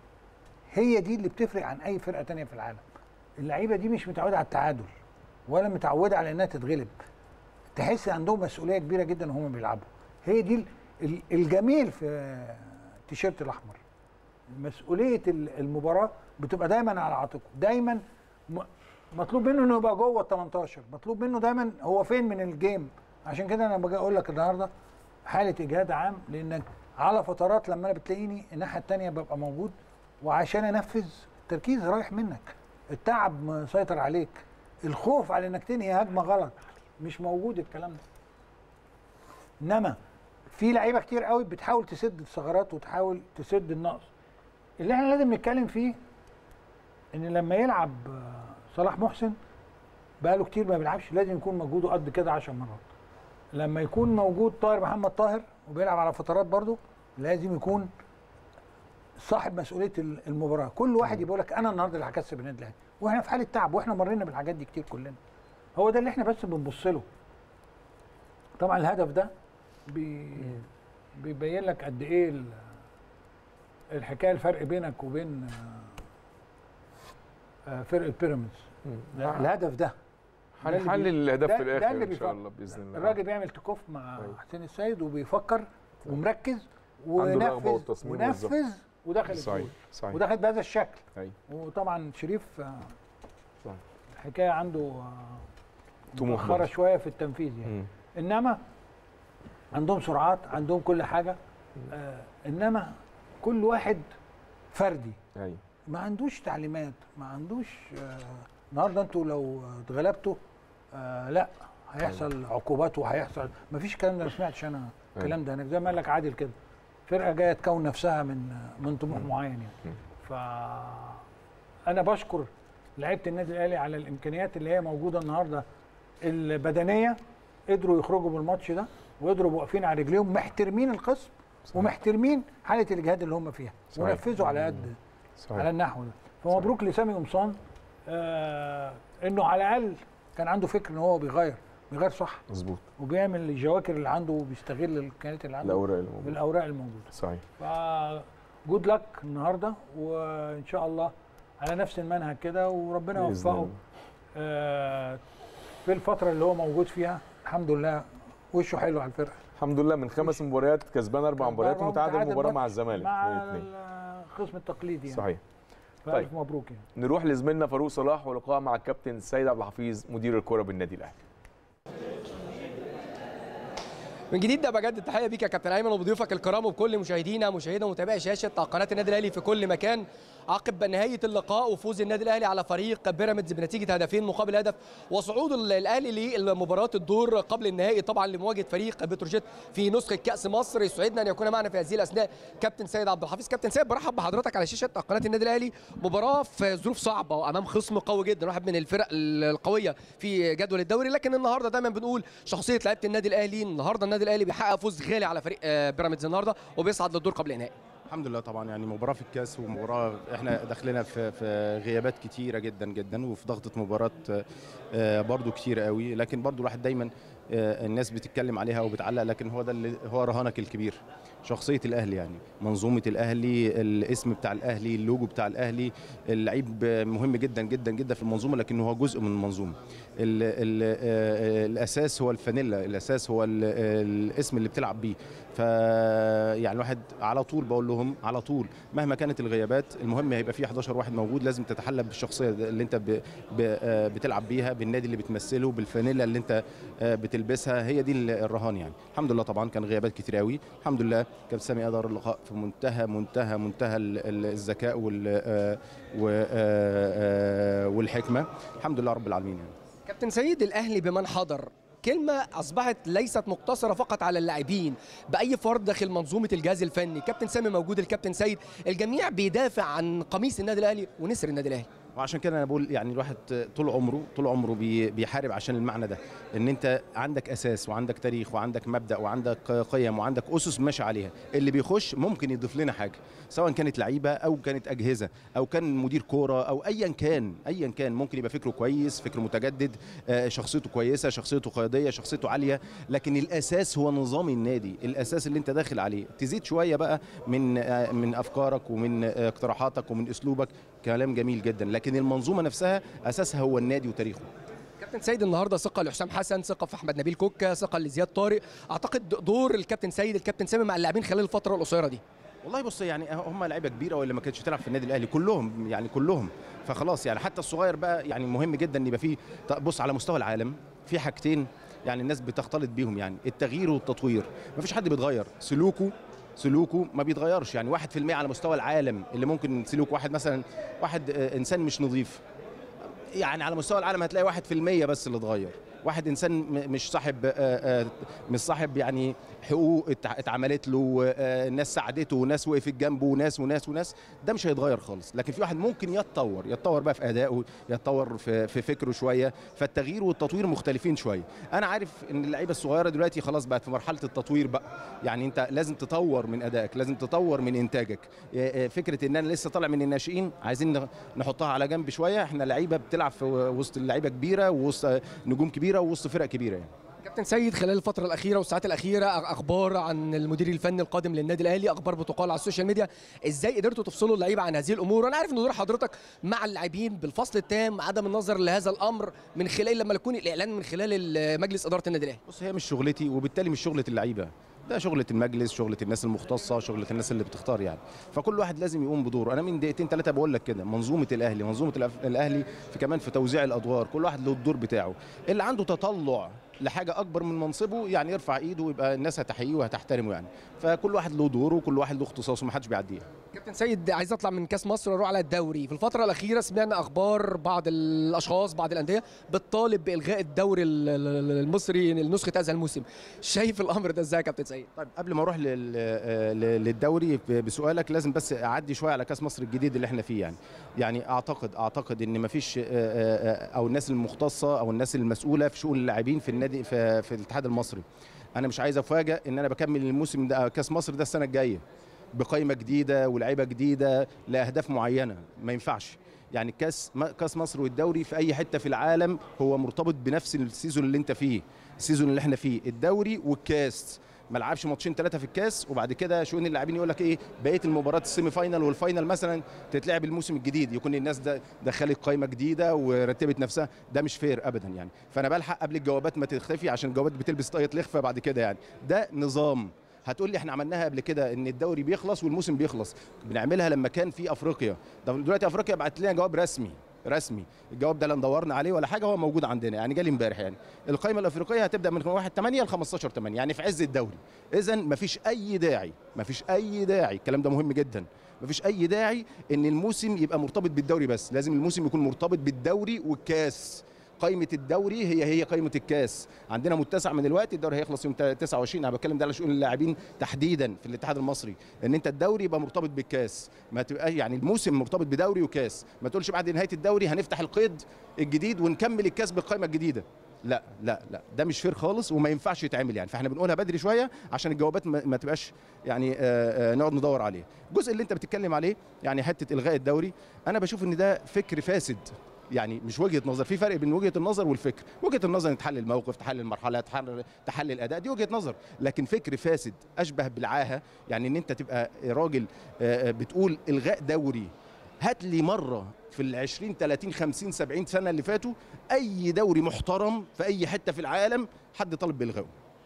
هي دي اللي بتفرق عن اي فرقه تانية في العالم. اللعيبه دي مش متعوده على التعادل ولا متعوده على انها تتغلب. تحس عندهم مسؤوليه كبيره جدا وهم بيلعبوا. هي دي ال- ال- الجميل في التيشيرت الاحمر. مسؤوليه ال- المباراه بتبقى دايما على عاتقه، دايما م- مطلوب منه انه يبقى جوه ال تمنتاشر، مطلوب منه دايما هو فين من الجيم. عشان كده انا باجي اقول لك النهارده حاله اجهاد عام، لانك على فترات لما انا بتلاقيني الناحيه الثانيه ببقى موجود، وعشان انفذ التركيز رايح منك، التعب مسيطر عليك، الخوف على انك تنهي هجمه غلط مش موجود الكلام ده. انما في لعيبه كتير قوي بتحاول تسد الثغرات وتحاول تسد النقص. اللي احنا لازم نتكلم فيه ان لما يلعب صلاح محسن بقاله كتير ما بيلعبش، لازم يكون مجهوده قد كده عشر مرات. لما يكون موجود طاهر محمد طاهر وبيلعب على فترات برضه، لازم يكون صاحب مسؤوليه المباراه. كل واحد يقول لك انا النهارده اللي هكسب النادي الاهلي، واحنا في حاله تعب واحنا مرينا بالحاجات دي كتير كلنا. هو ده اللي احنا بس بنبص له. طبعا الهدف ده بي بيبين لك قد ايه الحكايه، الفرق بينك وبين فرقه بيراميدز. الهدف ده هنحلل الاهداف في الاخر ان شاء الله باذن الله. الراجل بيعمل تكوف مع أيوه. حسين السيد وبيفكر ومركز ونفذ ونفذ ودخل صحيح صحيح ودخل بهذا الشكل. أيوه. وطبعا شريف صح. الحكايه عنده طموح مؤخره شويه في التنفيذ يعني. م. انما عندهم سرعات، عندهم كل حاجه، آه انما كل واحد فردي. ايوه ما عندوش تعليمات، ما عندوش آه النهارده انتوا لو اتغلبتوا آه لا هيحصل أيوة. عقوبات وهيحصل، ما فيش الكلام ده. ما سمعتش انا الكلام أيوة. ده انا زي ما قال لك عادل كده، فرقه جايه تكون نفسها من من طموح معين يعني. ف انا بشكر لعيبه النادي الاهلي على الامكانيات اللي هي موجوده النهارده البدنيه، قدروا يخرجوا من الماتش ده وقدروا واقفين على رجليهم محترمين الخصم ومحترمين حاله الاجهاد اللي هم فيها ونفذوا على قد صحيح. على النحو ده. فمبروك لسامي قمصان آه انه على الاقل كان عنده فكر ان هو بيغير بيغير صح مظبوط، وبيعمل الجواكر اللي عنده وبيستغل الامكانيات اللي عنده الاوراق الموجوده بالاوراق الموجوده صحيح. ف جود لك النهارده، وان شاء الله على نفس المنهج كده وربنا يوفقه آه في الفتره اللي هو موجود فيها. الحمد لله وشه حلو على الفرقه الحمد لله، من خمس مباريات كسبان اربع مباريات ومتعادل مباراه مع الزمالك مع الخصم التقليدي يعني. صحيح. طيب مبروك يعني. نروح لزميلنا فاروق صلاح ولقاء مع الكابتن سيد عبد الحفيظ مدير الكره بالنادي الاهلي. من جديد ده بجد التحيه بيك يا كابتن ايمن وبضيوفك الكرام وبكل مشاهدينا مشاهدة ومتابعي شاشه قناه النادي الاهلي في كل مكان. عقب نهايه اللقاء وفوز النادي الاهلي على فريق بيراميدز بنتيجه هدفين مقابل هدف، وصعود الاهلي لمباراه الدور قبل النهائي طبعا لمواجهه فريق بتروجيت في نسخه كاس مصر. يسعدنا ان يكون معنا في هذه الاثناء كابتن سيد عبد الحفيظ. كابتن سيد برحب بحضرتك على شاشه قناه النادي الاهلي. مباراه في ظروف صعبه وامام خصم قوي جدا، واحد من الفرق القويه في جدول الدوري، لكن النهارده دايما بنقول شخصيه لعيبه النادي الاهلي. النهارده النادي الاهلي بيحقق فوز غالي على فريق بيراميدز النهارده وبيصعد للدور قبل النهائي. الحمد لله طبعا، يعني مباراه في الكاس ومباراه احنا داخلنا في في غيابات كتيره جدا جدا وفي ضغطه مباراه برضو كتير قوي، لكن برضو الواحد دايما الناس بتتكلم عليها وبتعلق، لكن هو ده اللي هو رهانك الكبير، شخصيه الاهلي، يعني منظومه الاهلي، الاسم بتاع الاهلي، اللوجو بتاع الاهلي. اللعيب مهم جدا جدا جدا في المنظومه، لكنه هو جزء من المنظومه. ال ال الاساس هو الفانيلا، الاساس هو ال الاسم اللي بتلعب بيه. ف يعني الواحد على طول بقول لهم على طول مهما كانت الغيابات، المهم هيبقى في احد عشر واحد موجود، لازم تتحلى بالشخصيه اللي انت ب ب بتلعب بيها، بالنادي اللي بتمثله، بالفانيلا اللي انت بتلبسها. هي دي الرهان يعني. الحمد لله طبعا كان غيابات كتير قوي، الحمد لله كابتن سامي ادار اللقاء في منتهى منتهى منتهى الذكاء والحكمه، الحمد لله رب العالمين يعني. كابتن سيد، الاهلي بمن حضر كلمة أصبحت ليست مقتصرة فقط على اللاعبين، بأي فرد داخل منظومة الجهاز الفني. كابتن سامي موجود، الكابتن سيد، الجميع بيدافع عن قميص النادي الأهلي ونسر النادي الأهلي. وعشان كده انا بقول يعني الواحد طول عمره طول عمره بيحارب عشان المعنى ده، ان انت عندك اساس وعندك تاريخ وعندك مبدا وعندك قيم وعندك اسس ماشي عليها. اللي بيخش ممكن يضيف لنا حاجه، سواء كانت لعيبه او كانت اجهزه او كان مدير كوره او ايا كان ايا كان ممكن يبقى فكره كويس، فكر متجدد، شخصيته كويسه، شخصيته قياديه، شخصيته عاليه، لكن الاساس هو نظام النادي، الاساس اللي انت داخل عليه. تزيد شويه بقى من من افكارك ومن اقتراحاتك ومن اسلوبك، كلام جميل جدا، لكن المنظومه نفسها اساسها هو النادي وتاريخه. كابتن سيد، النهارده ثقه لحسام حسن، ثقه في احمد نبيل كوكا، ثقه لزياد طارق. اعتقد دور الكابتن سيد الكابتن سامي مع اللاعبين خلال الفتره القصيره دي. والله بص، يعني هم لعيبه كبيره ولا ما كانتش تلعب في النادي الاهلي كلهم، يعني كلهم، فخلاص يعني حتى الصغير بقى يعني مهم جدا ان يبقى فيه. بص على مستوى العالم في حاجتين يعني الناس بتختلط بيهم، يعني التغيير والتطوير. ما فيش حد بيتغير، سلوكه سلوكه ما بيتغيرش، يعني واحد في المية على مستوى العالم اللي ممكن سلوك واحد مثلا واحد انسان مش نظيف، يعني على مستوى العالم هتلاقي واحد في المية بس اللي اتغير، واحد انسان م- مش صاحب آه، آه، مش صاحب يعني حقوق اتع- اتعملت له، آه، ناس ساعدته وناس وقفت جنبه وناس وناس وناس، ده مش هيتغير خالص. لكن في واحد ممكن يتطور يتطور بقى في ادائه، يتطور في في فكره شويه، فالتغيير والتطوير مختلفين شويه. انا عارف ان اللعيبه الصغيره دلوقتي خلاص بقت في مرحله التطوير بقى، يعني انت لازم تطور من ادائك، لازم تطور من انتاجك. آه، آه، فكره ان انا لسه طالع من الناشئين عايزين نغ- نحطها على جنب شويه. احنا لعيبه بتلعب في وسط لعيبه كبيره ووسط نجوم كبيره ووسط فرق كبيره يعني. كابتن سيد، خلال الفترة الأخيرة والساعات الأخيرة أخبار عن المدير الفني القادم للنادي الأهلي، أخبار بتقال على السوشيال ميديا، إزاي قدرتوا تفصلوا اللعيبة عن هذه الأمور؟ أنا عارف إن دور حضرتك مع اللاعبين بالفصل التام، عدم النظر لهذا الأمر من خلال لما يكون الإعلان من خلال مجلس إدارة النادي الأهلي. بص، هي مش شغلتي وبالتالي مش شغله اللعيبه، ده شغله المجلس، شغله الناس المختصه، شغله الناس اللي بتختار يعني. فكل واحد لازم يقوم بدوره. انا من دقيقتين ثلاثه بقول لك كده، منظومه الاهلي منظومه الأف- الاهلي في كمان في توزيع الادوار، كل واحد له الدور بتاعه. اللي عنده تطلع لحاجه اكبر من منصبه يعني يرفع ايده ويبقى الناس هتحييه وهتحترمه يعني. فكل واحد له دوره وكل واحد له اختصاصه، ما حدش بيعديها. كابتن سيد، عايز اطلع من كاس مصر واروح على الدوري. في الفتره الاخيره سمعنا اخبار بعض الاشخاص بعض الانديه بتطالب بالغاء الدوري ال- ال- المصري لنسخه هذا الموسم. شايف الامر ده ازاي يا كابتن سيد؟ طيب قبل ما اروح لل- ل- للدوري ب- بسؤالك، لازم بس اعدي شويه على كاس مصر الجديد اللي احنا فيه يعني. يعني اعتقد اعتقد ان مفيش آه، آه، او الناس المختصه او الناس المسؤوله في شؤون اللاعبين في النادي في, في الاتحاد المصري، انا مش عايز افاجئ ان انا بكمل الموسم ده كاس مصر ده السنه الجايه بقائمه جديده ولاعيبه جديده لاهداف معينه. ما ينفعش يعني. كاس كاس مصر والدوري في اي حته في العالم هو مرتبط بنفس السيزون اللي انت فيه، السيزون اللي احنا فيه، الدوري والكاس. ما لعبش ماتشين ثلاثه في الكاس وبعد كده شؤون اللاعبين يقول لك ايه بقيه المباريات السيمي فاينال والفاينال مثلا تتلعب الموسم الجديد، يكون الناس ده دخلت قائمه جديده ورتبت نفسها. ده مش فير ابدا يعني. فانا بلحق قبل الجوابات ما تختفي، عشان الجوابات بتلبس طاقيه لخفه بعد كده يعني. ده نظام. هتقول لي احنا عملناها قبل كده ان الدوري بيخلص والموسم بيخلص، بنعملها لما كان في افريقيا. ده دلوقتي افريقيا بعت لنا جواب رسمي رسمي، الجواب ده لا ندورنا عليه ولا حاجه، هو موجود عندنا يعني، جالي امبارح يعني. القائمه الافريقيه هتبدا من واحد ثمانية ل خمستاشر ثمانية يعني في عز الدوري. اذا مفيش اي داعي مفيش اي داعي الكلام ده مهم جدا، مفيش اي داعي ان الموسم يبقى مرتبط بالدوري بس، لازم الموسم يكون مرتبط بالدوري والكاس. قائمه الدوري هي هي قائمه الكاس. عندنا متسع من الوقت، الدوري هيخلص يوم تسعة وعشرين. انا بتكلم ده على شؤون اللاعبين تحديدا في الاتحاد المصري، ان انت الدوري يبقى مرتبط بالكاس، ما تبقى يعني الموسم مرتبط بدوري وكاس. ما تقولش بعد نهايه الدوري هنفتح القيد الجديد ونكمل الكاس بالقائمه الجديده. لا لا لا، ده مش فير خالص وما ينفعش يتعمل يعني. فاحنا بنقولها بدري شويه عشان الجوابات ما, ما تبقاش يعني آآ آآ نقعد ندور عليها. الجزء اللي انت بتتكلم عليه يعني حته الغاء الدوري، انا بشوف ان ده فكر فاسد يعني، مش وجهه نظر. في فرق بين وجهه النظر والفكر. وجهه النظر تحلل الموقف، تحلل المرحله، تحلل تحلل الاداء، دي وجهه نظر. لكن فكر فاسد اشبه بالعاهه يعني، ان انت تبقى راجل بتقول الغاء دوري. هات لي مره في ال عشرين ثلاثين خمسين سبعين سنه اللي فاتوا اي دوري محترم في اي حته في العالم حد طالب بالغائه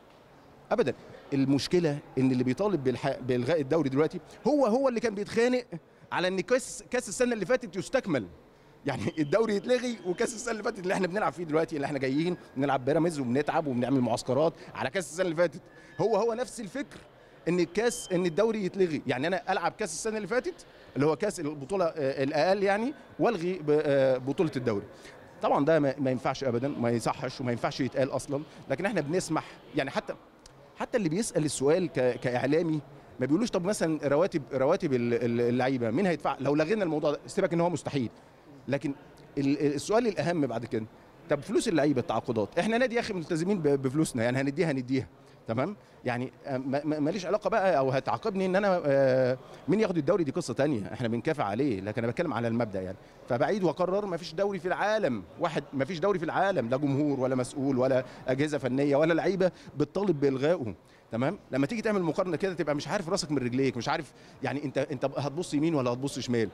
ابدا. المشكله ان اللي بيطالب بالح... بالغاء الدوري دلوقتي هو هو اللي كان بيتخانق على ان كاس كاس السنه اللي فاتت يستكمل. يعني الدوري يتلغي وكاس السنه اللي فاتت اللي احنا بنلعب فيه دلوقتي، اللي احنا جايين نلعب بيراميدز وبنتعب وبنعمل معسكرات على كاس السنه اللي فاتت، هو هو نفس الفكر ان الكاس ان الدوري يتلغي. يعني انا العب كاس السنه اللي فاتت اللي هو كاس البطوله الاقل يعني، والغي بطوله الدوري. طبعا ده ما ينفعش ابدا، ما يصحش وما ينفعش يتقال اصلا. لكن احنا بنسمح يعني، حتى حتى اللي بيسال السؤال كاعلامي ما بيقولوش طب مثلا رواتب رواتب اللعيبه مين هيدفع لو لغينا الموضوع ده؟ سيبك ان هو مستحيل. لكن السؤال الاهم بعد كده، طب فلوس اللعيبه التعاقدات، احنا نادي يا اخي ملتزمين بفلوسنا يعني، هنديها هنديها تمام يعني. ماليش علاقه بقى او هتعاقبني ان انا مين ياخد الدوري، دي قصه تانية احنا بنكافئ عليه. لكن انا بتكلم على المبدا يعني. فبعيد واكرر، ما فيش دوري في العالم واحد، ما فيش دوري في العالم لا جمهور ولا مسؤول ولا اجهزه فنيه ولا لعيبه بتطالب بالغائه. تمام. لما تيجي تعمل مقارنه كده تبقى مش عارف راسك من رجليك، مش عارف يعني انت انت هتبص يمين ولا هتبص شمال.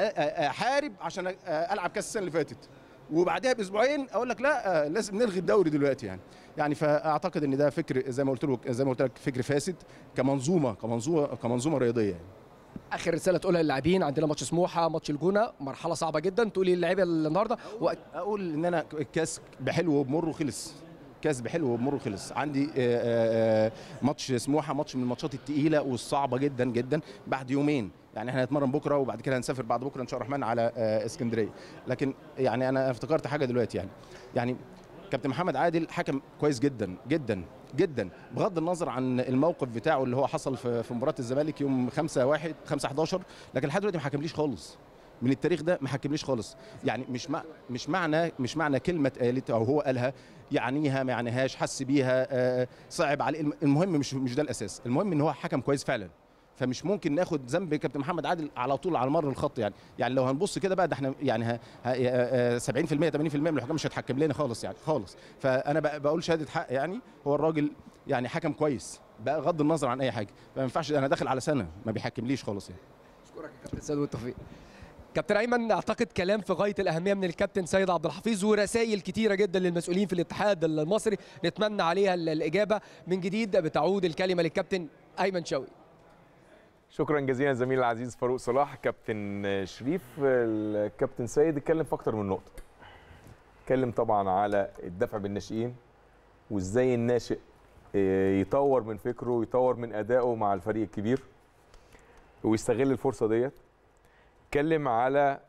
احارب عشان العب كاس السنه اللي فاتت وبعدها باسبوعين اقول لك لا لازم نلغي الدوري دلوقتي يعني. يعني فاعتقد ان ده فكر زي ما قلت لك زي ما قلت لك فكر فاسد كمنظومه كمنظومه كمنظومه رياضيه يعني. اخر رساله تقولها للاعبين، عندنا ماتش سموحه ماتش الجونه، مرحله صعبه جدا، تقولي للعيبه النهارده وقت اقول ان انا الكاس بحلو وبمر وخلص، كاس بحلو وبمر وخلص. عندي آآ آآ ماتش سموحه، ماتش من الماتشات الثقيله والصعبه جدا جدا بعد يومين يعني. احنا هنتمرن بكره وبعد كده هنسافر بعد بكره ان شاء الله الرحمن على اسكندريه. لكن يعني انا افتكرت حاجه دلوقتي يعني يعني كابتن محمد عادل حكم كويس جدا جدا جدا، بغض النظر عن الموقف بتاعه اللي هو حصل في في مباراه الزمالك يوم خمسة واحد خمسة حداشر، لكن لحد دلوقتي ما حكمليش خالص من التاريخ ده، ما حكمليش خالص. يعني مش مع مش معنى مش معنى كلمه اتقالت او هو قالها يعنيها ما يعنيهاش، حس بيها، آه، صعب عليه. المهم مش مش ده الاساس، المهم ان هو حكم كويس فعلا. فمش ممكن ناخد ذنب كابتن محمد عادل على طول على مر الخط. يعني يعني لو هنبص كده بقى ده احنا يعني سبعين في المية ثمانين في المية من الحكام مش هتحكم لنا خالص يعني خالص. فانا بقول شهاده حق، يعني هو الراجل يعني حكم كويس بغض النظر عن اي حاجه، فما ينفعش انا داخل على سنه ما بيحكمليش خالص يعني. اشكرك يا كابتن سيد والتوفيق. كابتن ايمن، اعتقد كلام في غايه الاهميه من الكابتن سيد عبد الحفيظ ورسائل كتيره جدا للمسؤولين في الاتحاد المصري نتمنى عليها الاجابه. من جديد بتعود الكلمه للكابتن ايمن شوقي. شكرا جزيلا زميلي العزيز فاروق صلاح. كابتن شريف، الكابتن سيد اتكلم في اكتر من نقطه. اتكلم طبعا على الدفع بالناشئين وازاي الناشئ يطور من فكره ويطور من ادائه مع الفريق الكبير ويستغل الفرصه ديت. اتكلم على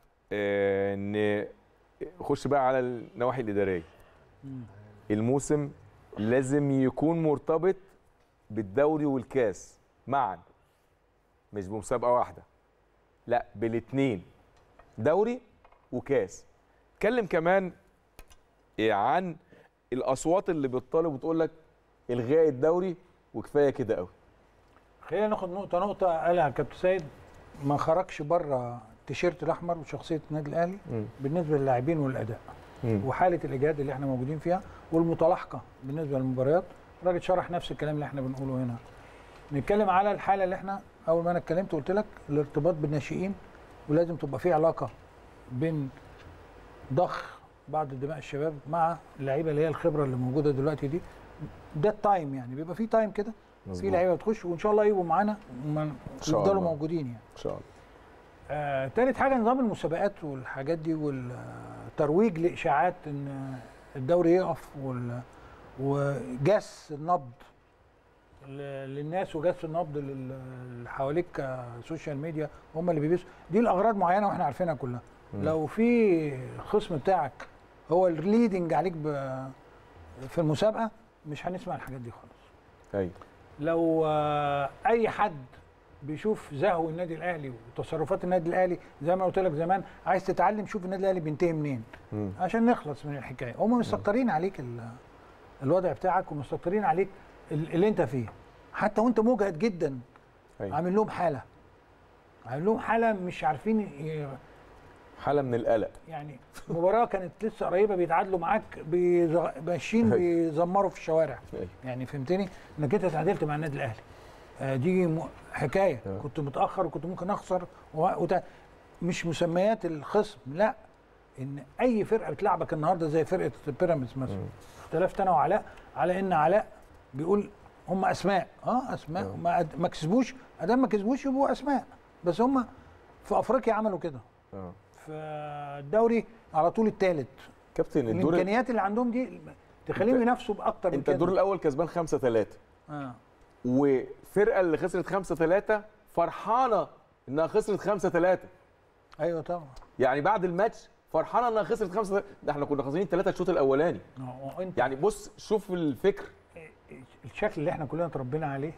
ان خش بقى على النواحي الاداريه. الموسم لازم يكون مرتبط بالدوري والكاس معا، مش بمسابقه واحده، لا بالاثنين، دوري وكاس. اتكلم كمان عن الاصوات اللي بتطالب وتقول لك الغاء الدوري وكفايه كده قوي. خلينا ناخد نقطه نقطه قالها الكابتن سيد. ما خرجش بره التيشيرت الاحمر وشخصيه النادي الاهلي م. بالنسبه للاعبين والاداء م. وحاله الاجهاد اللي احنا موجودين فيها والمتلاحقه بالنسبه للمباريات. الراجل شرح نفس الكلام اللي احنا بنقوله هنا. نتكلم على الحاله اللي احنا اول ما انا اتكلمت قلت لك الارتباط بالناشئين، ولازم تبقى في علاقه بين ضخ بعض دماء الشباب مع اللعيبه اللي هي الخبره اللي موجوده دلوقتي دي. ده التايم، يعني بيبقى في تايم كده، في لعيبه تخش وان شاء الله يبقوا معانا ويفضلوا موجودين يعني ان شاء الله. آه، تالت حاجه نظام المسابقات والحاجات دي والترويج لاشاعات ان الدوري يقف وجس النبض للناس وجس النبض اللي حواليك سوشيال ميديا هم اللي بيبثوا دي الاغراض معينه واحنا عارفينها كلها. م. لو في الخصم بتاعك هو الليدنج عليك في المسابقه مش هنسمع الحاجات دي خالص. ايوه. لو اي حد بيشوف زهو النادي الاهلي وتصرفات النادي الاهلي زي ما قلت لك زمان، عايز تتعلم شوف النادي الاهلي بينتهي منين م. عشان نخلص من الحكايه. هم مستكترين عليك الوضع بتاعك ومستكترين عليك اللي انت فيه، حتى وانت مجهد جدا. أيوة. عامل لهم حاله عامل لهم حاله مش عارفين ي... حاله من القلق. يعني مباراه كانت لسه قريبه بيتعادلوا معاك بيزغ... ماشيين بيزمروا في الشوارع. أيوة. يعني فهمتني انك انت اتعادلت مع النادي الاهلي. آه دي م... حكايه. أيوة. كنت متاخر وكنت ممكن اخسر و... وت... مش مسميات الخصم، لا، ان اي فرقه بتلعبك النهارده زي فرقه بيراميدز مثلا. اختلفت انا وعلاء على ان علاء بيقول هم اسماء اه اسماء أوه. ما ما كسبوش، ادام ما كسبوش يبقوا اسماء، بس هم في افريقيا عملوا كده. اه في الدوري على طول الثالث. كابتن الدور الامكانيات اللي عندهم دي تخليهم ينافسوا باكتر من كده. انت الدور الاول كسبان خمسة ثلاثة اه وفرقه اللي خسرت خمسة ثلاثة فرحانه انها خسرت خمسة ثلاثة. ايوه طبعا. يعني بعد الماتش فرحانه انها خسرت خمسة ثلاثة. ده احنا كنا خاسرين ثلاثة الشوط الاولاني. اه يعني بص شوف الفكر، الشكل اللي احنا كلنا اتربينا عليه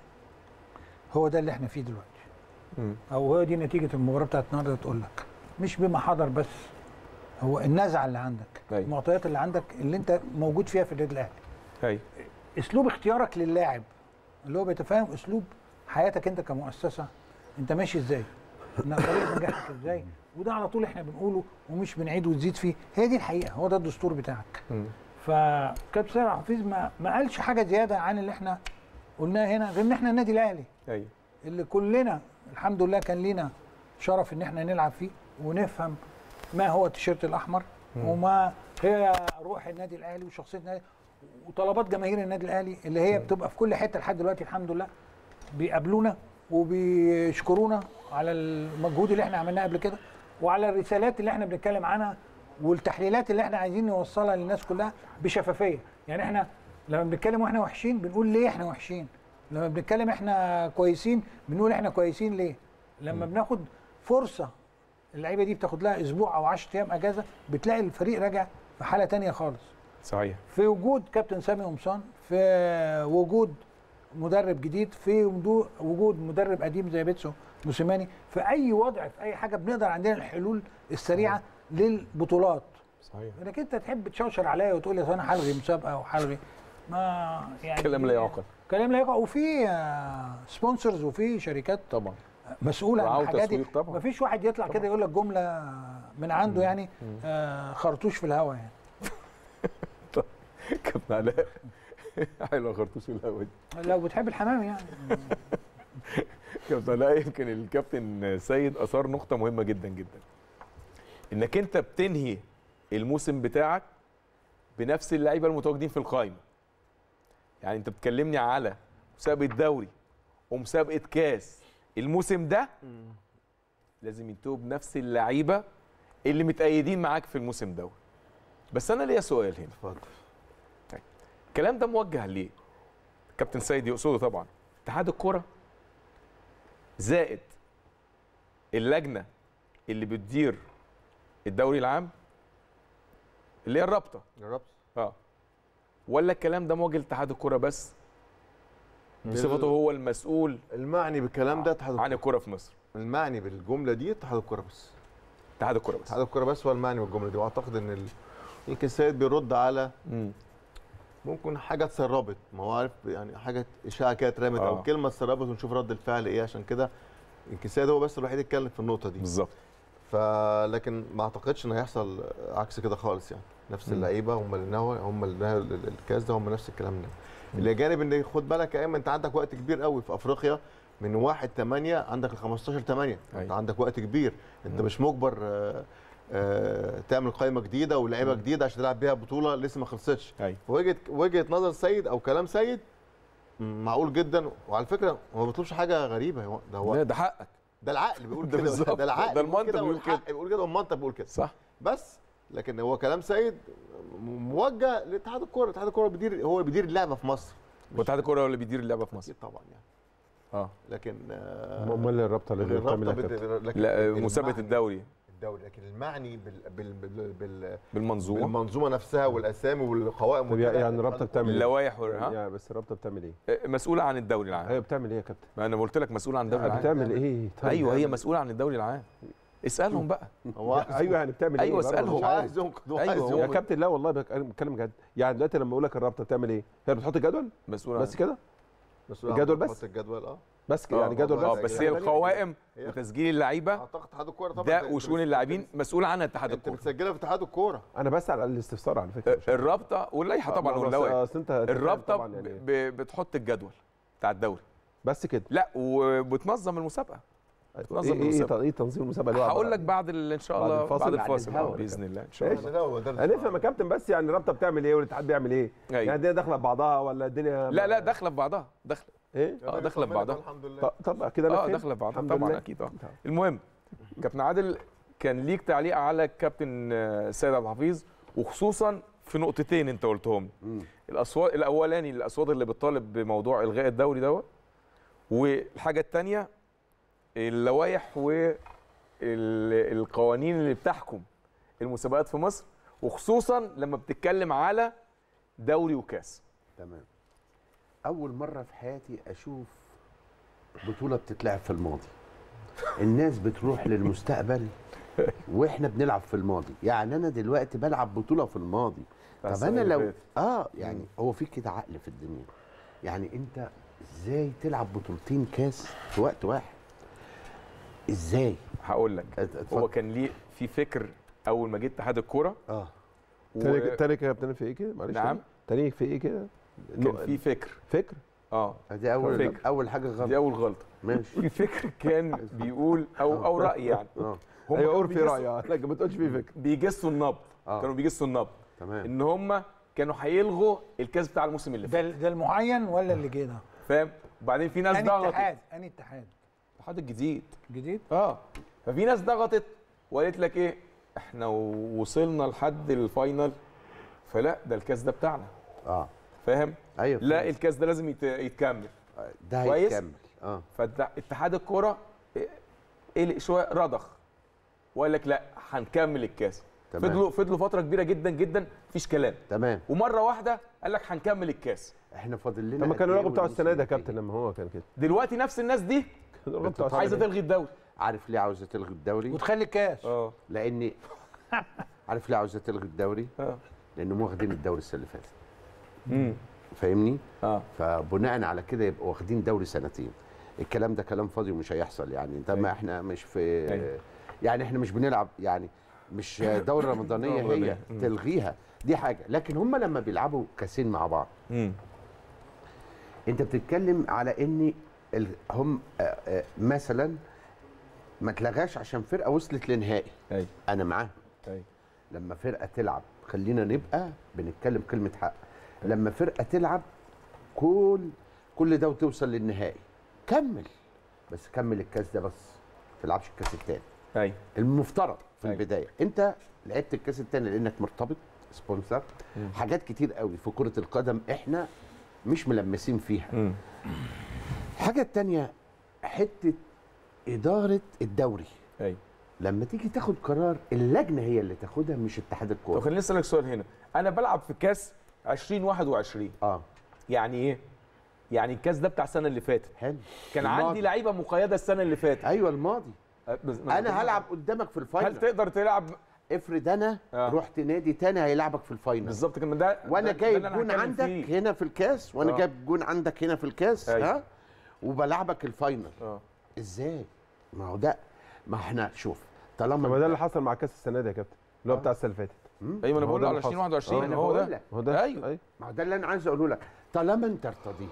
هو ده اللي احنا فيه دلوقتي. م. او هو دي نتيجه المباراه بتاعت النهارده تقول لك، مش بما حضر بس، هو النزعه اللي عندك، أي. المعطيات اللي عندك اللي انت موجود فيها في النادي الاهلي. ايوه. اسلوب اختيارك للاعب اللي هو بيتفاهم اسلوب حياتك انت كمؤسسه، انت ماشي ازاي؟ طريقه نجاحك ازاي؟ وده على طول احنا بنقوله ومش بنعيد ونزيد فيه، هي دي الحقيقه، هو ده الدستور بتاعك. م. فكابتن سيد حفيظ ما ما قالش حاجه زياده عن اللي احنا قلناه هنا، غير ان احنا النادي الاهلي. ايوه. اللي كلنا الحمد لله كان لينا شرف ان احنا نلعب فيه ونفهم ما هو التيشيرت الاحمر م. وما هي روح النادي الاهلي وشخصيه النادي وطلبات جماهير النادي الاهلي اللي هي م. بتبقى في كل حته لحد دلوقتي الحمد لله بيقابلونا وبيشكرونا على المجهود اللي احنا عملناه قبل كده وعلى الرسالات اللي احنا بنتكلم عنها والتحليلات اللي احنا عايزين نوصلها للناس كلها بشفافيه. يعني احنا لما بنتكلم واحنا وحشين بنقول ليه احنا وحشين، لما بنتكلم احنا كويسين بنقول احنا كويسين ليه، لما بناخد فرصه اللعيبه دي بتاخد لها اسبوع او عشرة ايام اجازه بتلاقي الفريق راجع في حاله ثانيه خالص. صحيح. في وجود كابتن سامي قمصان، في وجود مدرب جديد، في وجود مدرب قديم زي بيتسو موسيماني، في اي وضع في اي حاجه بنقدر عندنا الحلول السريعه للبطولات. صحيح. انك انت تحب تشوشر عليا وتقول لي انا هلغي مسابقه وهلغي، ما يعني كلام لا يعقل. كلام لا يعقل. وفي سبونسرز وفي شركات طبعا مسؤوله عن الحاجات دي. طبعا. مفيش واحد يطلع كده يقول لك جمله من عنده مم. يعني آه خرطوش في الهواء يعني. كابتن علاء حلوه خرطوش في الهواء دي لو بتحب الحمام يعني. كابتن علاء، يمكن الكابتن سيد اثار نقطه مهمه جدا جدا، انك انت بتنهي الموسم بتاعك بنفس اللعيبه المتواجدين في القائمه. يعني انت بتكلمني على مسابقه دوري ومسابقه كاس الموسم ده لازم ينتهوا بنفس اللعيبه اللي متأيدين معاك في الموسم ده. بس انا ليا سؤال هنا. اتفضل. الكلام ده موجه ليه؟ كابتن سيد يقصده طبعا اتحاد الكره زائد اللجنه اللي بتدير الدوري العام اللي هي الرابطه. الرابطه اه ولا الكلام ده موجه لاتحاد الكره بس بصفته هو المسؤول المعني بالكلام ده اتحاد عن الكره في مصر؟ المعني بالجمله دي اتحاد الكره بس. اتحاد الكره بس. اتحاد الكره بس هو المعني بالجمله دي. واعتقد ان ال... يمكن السيد بيرد على مم. ممكن حاجه اتسربت، ما هو عارف يعني حاجه اشاعه كده اترمت آه. او كلمه اتسربت ونشوف رد الفعل ايه. عشان كده يمكن السيد هو بس الوحيد يتكلم في النقطه دي بالظبط. فلكن ما اعتقدش ان هيحصل عكس كده خالص. يعني نفس اللعيبه هم اللي نهوا هم اللي نهوا الكاس ده، هم نفس الكلام ده. اللي جانب ان خد بالك يا ايمن انت عندك وقت كبير قوي في افريقيا من واحد ثمانية عندك ل خمستاشر ثمانية. انت عندك وقت كبير، انت مم. مش مجبر آآ آآ تعمل قائمه جديده ولاعيبه جديده عشان تلعب بيها بطوله لسه ما خلصتش. وجهه وجهه نظر سيد او كلام سيد معقول جدا. وعلى فكره هو ما بيطلبش حاجه غريبه، ده هو لا ده حقك، ده العقل بيقول ده كده، ده العقل ده المنطق بيقول كده، بيقول كده والمنطق بيقول كده صح. بس لكن هو كلام سيد موجه لاتحاد الكوره. اتحاد الكوره بيدير هو اللي بيدير اللعبه في مصر. واتحاد الكوره هو اللي بيدير اللعبه في مصر طبعا يعني. اه لكن امال الرابطه اللي بتعمل لا مسابقه الدوري الدوري لكن المعني بال بال بال بال بالمنظومه بالمنظومه نفسها والاسامي والقوائم. يعني الرابطه بتعمل ايه؟ اللوائح يعني بس الرابطه بتعمل ايه؟ مسؤوله عن الدوري العام. هي بتعمل ايه يا كابتن؟ ما انا قلت لك مسؤوله عن الدوري العام. بتعمل ايه؟ طيب ايوه هي مسؤوله عن الدوري العام. اسالهم بقى. ايوه يعني بتعمل ايه؟ ايوه اسالهم. عايزهم ايوه يا كابتن. لا والله بتكلم جد. يعني دلوقتي لما اقول لك الرابطه بتعمل ايه؟ هي بتحط جدول؟ مسؤوله بس كده؟ الجدول بس؟ بتحط الجدول اه بس كده يعني جدول بس. اه بس هي القوائم وتسجيل اللعيبه اعتقد اتحاد الكوره طبعا ده وشؤون اللاعبين مسؤول عنها اتحاد الكوره. انت بتسجلها في اتحاد الكوره. انا بس على الاستفسار على فكره. الرابطه واللائحه طبعا واللوائح. اصل انت الرابطه بتحط الجدول بتاع الدوري بس كده. لا وبتنظم المسابقه. بتنظم ايه المسابقه. ايه تنظيم المسابقه؟ هقول لك بعد ان شاء الله بعد الفاصل باذن الله ان شاء الله. هنفهم يا كابتن بس يعني الرابطه بتعمل ايه والاتحاد بيعمل ايه؟ يعني الدنيا داخله في بعضها ولا الدنيا؟ لا لا داخله في بعضها. داخله ايه؟ اه داخله في بعضها الحمد لله. طب كده انا اه داخله في بعضها طبعا اكيد. اه المهم كابتن عادل كان ليك تعليق على الكابتن سيد عبد الحفيظ وخصوصا في نقطتين انت قلتهم. الاصوات الاولاني الاصوات اللي بتطالب بموضوع الغاء الدوري دوت، والحاجه الثانيه اللوائح والقوانين اللي بتحكم المسابقات في مصر وخصوصا لما بتتكلم على دوري وكاس. تمام. اول مره في حياتي اشوف بطوله بتتلعب في الماضي. الناس بتروح للمستقبل واحنا بنلعب في الماضي. يعني انا دلوقتي بلعب بطوله في الماضي. طب انا لو اه يعني هو في كده عقل في الدنيا. يعني انت ازاي تلعب بطولتين كاس في وقت واحد؟ ازاي؟ هقول لك. هو كان ليه في فكر اول ما جه اتحاد الكوره. اه تاني تاني كده بتعمل في ايه كده؟ معلش. نعم. تاني في ايه كده؟ كان في فكر. فكر؟ اه دي اول فكر. اول حاجه غلط. دي اول غلطه. ماشي. في فكر كان بيقول او او راي يعني. اه ايوه قول في راي لكن ما تقولش في فكر. بيجسوا النبض. آه. كانوا بيجسوا النبض. تمام. ان هم كانوا هيلغوا الكاس بتاع الموسم اللي فات. ده ده المعين ولا اللي جه ده؟ فاهم؟ وبعدين في ناس ضغطت. اتحاد انهي اتحاد؟ الاتحاد الجديد. جديد؟ اه ففي ناس ضغطت وقالت لك ايه؟ احنا وصلنا لحد الفاينل فلا ده الكاس ده بتاعنا. اه فاهم؟ ايوه. لا الكاس ده لازم يت... يتكمل. ده هيتكمل. اه فاتحاد الكوره قلق شويه رضخ وقال لك لا هنكمل الكاس. تمام. فضلوا فضلوا فتره كبيره جدا جدا مفيش كلام، تمام. ومره واحده قال لك هنكمل الكاس. احنا فاضل لنا لما قد كانوا إيه يلعبوا بتوع والموسم السنه ده يا ينتهي؟ كابتن لما هو كان كده دلوقتي نفس الناس دي كانوا يلعبوا بتوع السنة عايزه دي. تلغي الدوري. عارف ليه عاوزه تلغي الدوري؟ وتخلي الكاس. اه لان عارف ليه عاوزه تلغي الدوري؟ اه لانهم واخدين الدوري السنه اللي فاتت. امم فاهمني؟ اه فبناء على كده يبقوا واخدين دوري سنتين. الكلام ده كلام فاضي ومش هيحصل يعني. انت ما احنا مش في أيوة. يعني احنا مش بنلعب يعني مش دوره رمضانيه هي رمضانية. مم. تلغيها دي حاجه، لكن هم لما بيلعبوا كاسين مع بعض امم انت بتتكلم على ان ال- هم آه، آه، مثلا ما اتلغاش عشان فرقه وصلت لنهائي. ايوه انا معاهم. ايوه لما فرقه تلعب خلينا نبقى بنتكلم كلمه حق. لما فرقه تلعب كل كل ده وتوصل للنهائي كمل، بس كمل الكاس ده بس ما تلعبش الكاس الثاني. ايوه المفترض في أيوة. البدايه انت لعبت الكاس الثاني لانك مرتبط سبونسر. حاجات كتير قوي في كره القدم احنا مش ملمسين فيها. امم الحاجه الثانيه حته اداره الدوري. ايوه. لما تيجي تاخد قرار اللجنه هي اللي تاخدها مش اتحاد طب الكوره. خليني اسالك سؤال هنا، انا بلعب في كاس ألفين وواحد وعشرين، اه يعني ايه؟ يعني الكاس ده بتاع السنه اللي فاتت، حلو. كان الماضي. عندي لعيبه مقيده السنه اللي فاتت. ايوه الماضي. أه، بس- انا هلعب قدامك في هل الفاينل. تقدر تلعب؟ افرض انا آه. رحت نادي تاني هيلعبك في الفاينل بالظبط كده ده وانا ده- ده جايب اللي أنا جون هتكلم عندك فيه. هنا في الكاس وانا آه. جايب جون عندك هنا في الكاس. أيوة. ها وبلعبك الفاينل. اه ازاي؟ ما هو ده ما احنا شوف طالما طب ما ده اللي حصل مع كاس السنه دي يا كابتن اللي هو بتاع السنه اللي فاتت. ايوه انا هو بقول ده على اللي حصل. ألفين وواحد وعشرين أنا هو بقول ده لك. ما هو ده أيوة. أيوة. ما هو ده اللي انا عايز اقوله لك. طالما انت ارتضيت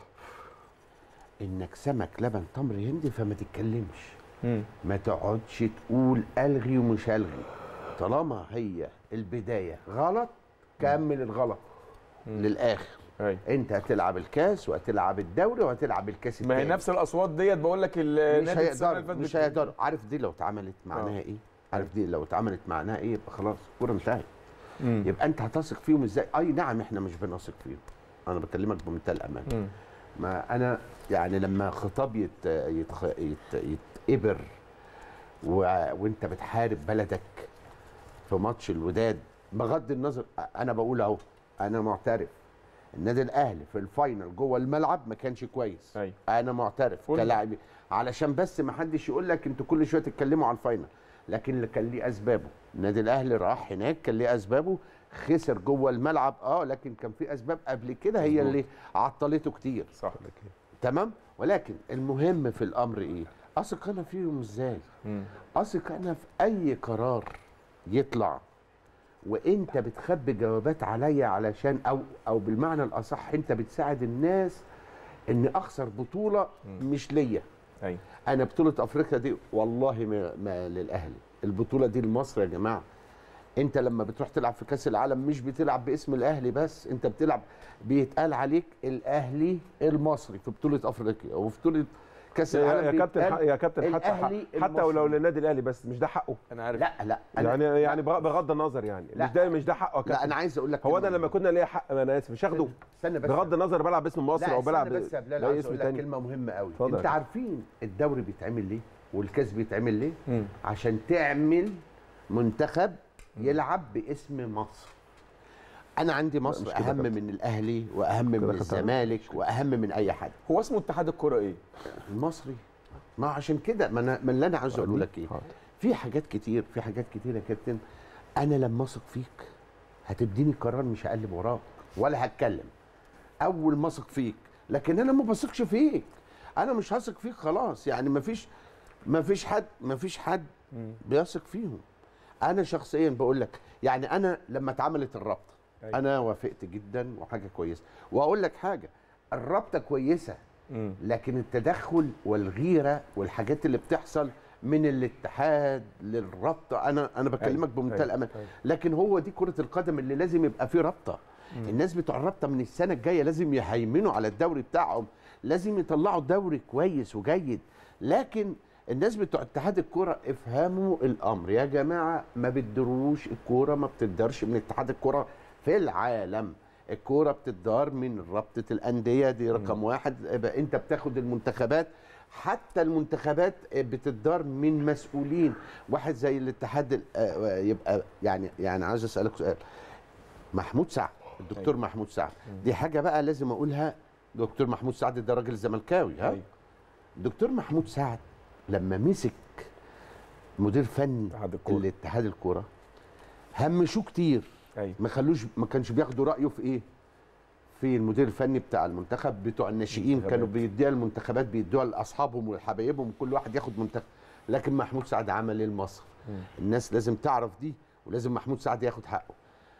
انك سمك لبن تمر هندي فما تتكلمش. امم ما تقعدش تقول الغي ومش الغي. طالما هي البدايه غلط كمل الغلط للاخر. ايوه انت هتلعب الكاس وهتلعب الدوري وهتلعب الكاس ما هي التاني. نفس الاصوات ديت بقول لك مش النادي السنه اللي هيقدروا فاتت مش بت- هيقدروا. عارف دي لو اتعملت معناها ايه؟ عارف دي لو اتعملت معناها ايه؟ يبقى خلاص الكوره انتهت. مم. يبقى انت هتثق فيهم ازاي؟ اي نعم احنا مش بنثق فيهم. انا بكلمك بمنتهى الامان. مم. ما انا يعني لما خطاب يت يتخ... يت... يتقبر و... وانت بتحارب بلدك في ماتش الوداد بغض النظر انا بقول اهو انا معترف النادي الاهلي في الفاينل جوه الملعب ما كانش كويس. أيوة. انا معترف قول. كلاعب علشان بس ما حدش يقول لك انتوا كل شويه تتكلموا على الفاينل، لكن اللي كان ليه اسبابه. النادي الاهلي راح هناك كان ليه اسبابه، خسر جوه الملعب اه لكن كان في اسباب قبل كده هي اللي عطلته كتير. صح تمام. ولكن المهم في الامر ايه؟ اثق انا فيهم ازاي؟ مم. اثق انا في اي قرار يطلع وانت بتخبي جوابات عليا علشان او او بالمعنى الاصح انت بتساعد الناس ان اخسر بطوله مش ليا. ايوه انا بطوله افريقيا دي والله ما, ما للاهلي، البطوله دي لمصر يا جماعه. انت لما بتروح تلعب في كاس العالم مش بتلعب باسم الاهلي بس، انت بتلعب بيتقال عليك الاهلي المصري في بطوله افريقيا وفي بطوله كاس يا العالم يا كابتن بيتقال يا كابتن حتى الأهلي حتى ولو المصري. للنادي الاهلي بس مش ده حقه. انا عارف. لا لا أنا يعني يعني بغ- بغض النظر يعني لا. مش ده مش ده حقه يا لا كابتن. انا عايز اقول لك هو كلمة انا لما مهمة. كنا ليا حق انا اسف مش هاخده استنى بس بغض النظر بلعب باسم مصر لا او بلعب استنى بس يا بلال بأي عايز اسم اقول لك تاني. كلمه مهمه قوي. اتفضل. انت عارفين الدوري بيتعمل ليه والكاس بيتعمل ليه؟ مم. عشان تعمل منتخب يلعب باسم مصر. انا عندي مصر مش كده اهم كابتن. من الاهلي واهم من كده خطأ. الزمالك واهم من اي حد. هو اسمه اتحاد الكره ايه؟ المصري. ما عشان كده ما انا ما اللي انا عايز اقوله لك ايه؟ حاضر. في حاجات كتير في حاجات كتير يا كابتن. انا لما اثق فيك هتديني قرار مش هقلب وراك ولا هتكلم. اول ما اثق فيك، لكن انا ما بثقش فيك. انا مش هثق فيك خلاص يعني ما فيش ما فيش حد ما فيش حد بيثق فيهم. انا شخصيا بقول لك يعني انا لما اتعملت الرابطه أيوة. انا وافقت جدا وحاجه كويسه. واقول لك حاجه الرابطه كويسه مم. لكن التدخل والغيره والحاجات اللي بتحصل من الاتحاد للرابطه انا انا بكلمك بمنتهى أيوة. الامان. أيوة. لكن هو دي كره القدم اللي لازم يبقى فيه رابطه. الناس بتوع الرابطه من السنه الجايه لازم يهيمنوا على الدوري بتاعهم، لازم يطلعوا دوري كويس وجيد. لكن الناس بتوع اتحاد الكوره افهموا الامر يا جماعه، ما بتدروش الكوره، ما بتدارش من اتحاد الكوره في العالم. الكوره بتدار من رابطه الانديه دي رقم واحد. يبقى انت بتاخد المنتخبات حتى المنتخبات بتدار من مسؤولين. واحد زي الاتحاد ال- آه، يبقى يعني يعني عايز اسالك سؤال. محمود سعد، الدكتور محمود سعد، دي حاجه بقى لازم اقولها. دكتور محمود سعد ده راجل زملكاوي، ها. دكتور محمود سعد لما مسك مدير فني اتحاد الكورة. الاتحاد الكوره همشوه كتير. أيوة. ما خلوش ما كانش بياخدوا رايه في ايه؟ في المدير الفني بتاع المنتخب بتوع الناشئين، كانوا بيديها المنتخبات بيدوها لاصحابهم وحبايبهم، كل واحد ياخد منتخب. لكن محمود سعد عمل ايه لمصر؟ الناس لازم تعرف دي، ولازم محمود سعد ياخد حقه.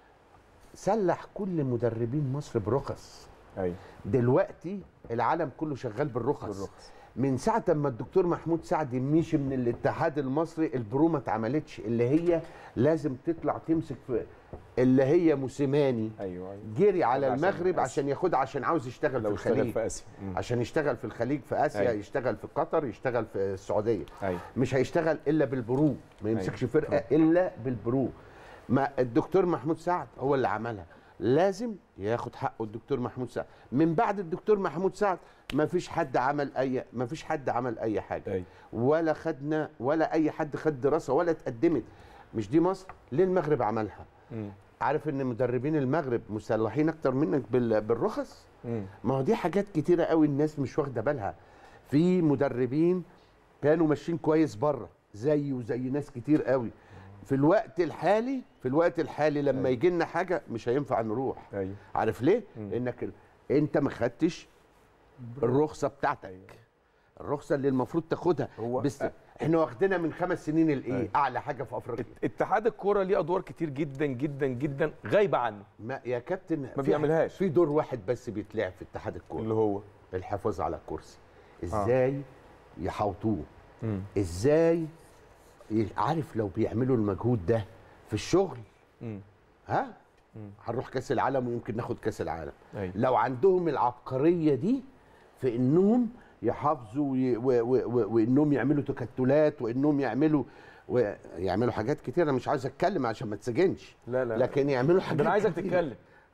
سلح كل مدربين مصر برخص. ايوه دلوقتي العالم كله شغال بالرخص. بالرخص. من ساعه ما الدكتور محمود سعد مشي من الاتحاد المصري البرو ما اتعملتش، اللي هي لازم تطلع تمسك في اللي هي موسيماني. ايوه ايوه جري على عشان المغرب آسيا. عشان ياخدها، عشان عاوز يشتغل في لو اشتغل الخليج، في اسيا. مم. عشان يشتغل في الخليج في اسيا. أيوة. يشتغل في قطر، يشتغل في السعوديه. ايوه مش هيشتغل الا بالبرو، ما يمسكش أيوة. فرقه الا بالبرو. ما الدكتور محمود سعد هو اللي عملها، لازم ياخد حقه الدكتور محمود سعد. من بعد الدكتور محمود سعد ما فيش حد عمل اي ما فيش حد عمل اي حاجه. أيوة. ولا خدنا ولا اي حد خد دراسه ولا اتقدمت. مش دي مصر؟ ليه المغرب عملها؟ مم. عارف ان مدربين المغرب مسلحين اكتر منك بال- بالرخص؟ مم. ما هو دي حاجات كتيره قوي الناس مش واخده بالها. في مدربين كانوا ماشيين كويس بره زي وزي ناس كتير قوي. في الوقت الحالي في الوقت الحالي لما يجي لنا حاجه مش هينفع نروح. ايوه عارف ليه؟ مم. انك ال- انت ما خدتش الرخصه بتاعتك. أيوة. الرخصه اللي المفروض تاخدها. هو بس أ- احنا واخدينها من خمس سنين الايه؟ أيوة. اعلى حاجه في افريقيا. اتحاد الكوره ليه ادوار كتير جدا جدا جدا غايبه عنه، ما يا كابتن ما في- بيعملهاش. في دور واحد بس بيتلعب في اتحاد الكوره، اللي هو الحفاظ على الكرسي. ازاي يحوطوه؟ مم. ازاي ي- عارف لو بيعملوا المجهود ده في الشغل، مم. ها هنروح كاس العالم ويمكن ناخد كاس العالم. أيوة. لو عندهم العبقريه دي في انهم يحافظوا وي- و- و- و- وانهم يعملوا تكتلات وانهم يعملوا ويعملوا حاجات كتير. انا مش عايز اتكلم عشان ما تسجنش، لا لا لكن يعملوا حاجات ده انا عايزك كتير. تتكلم.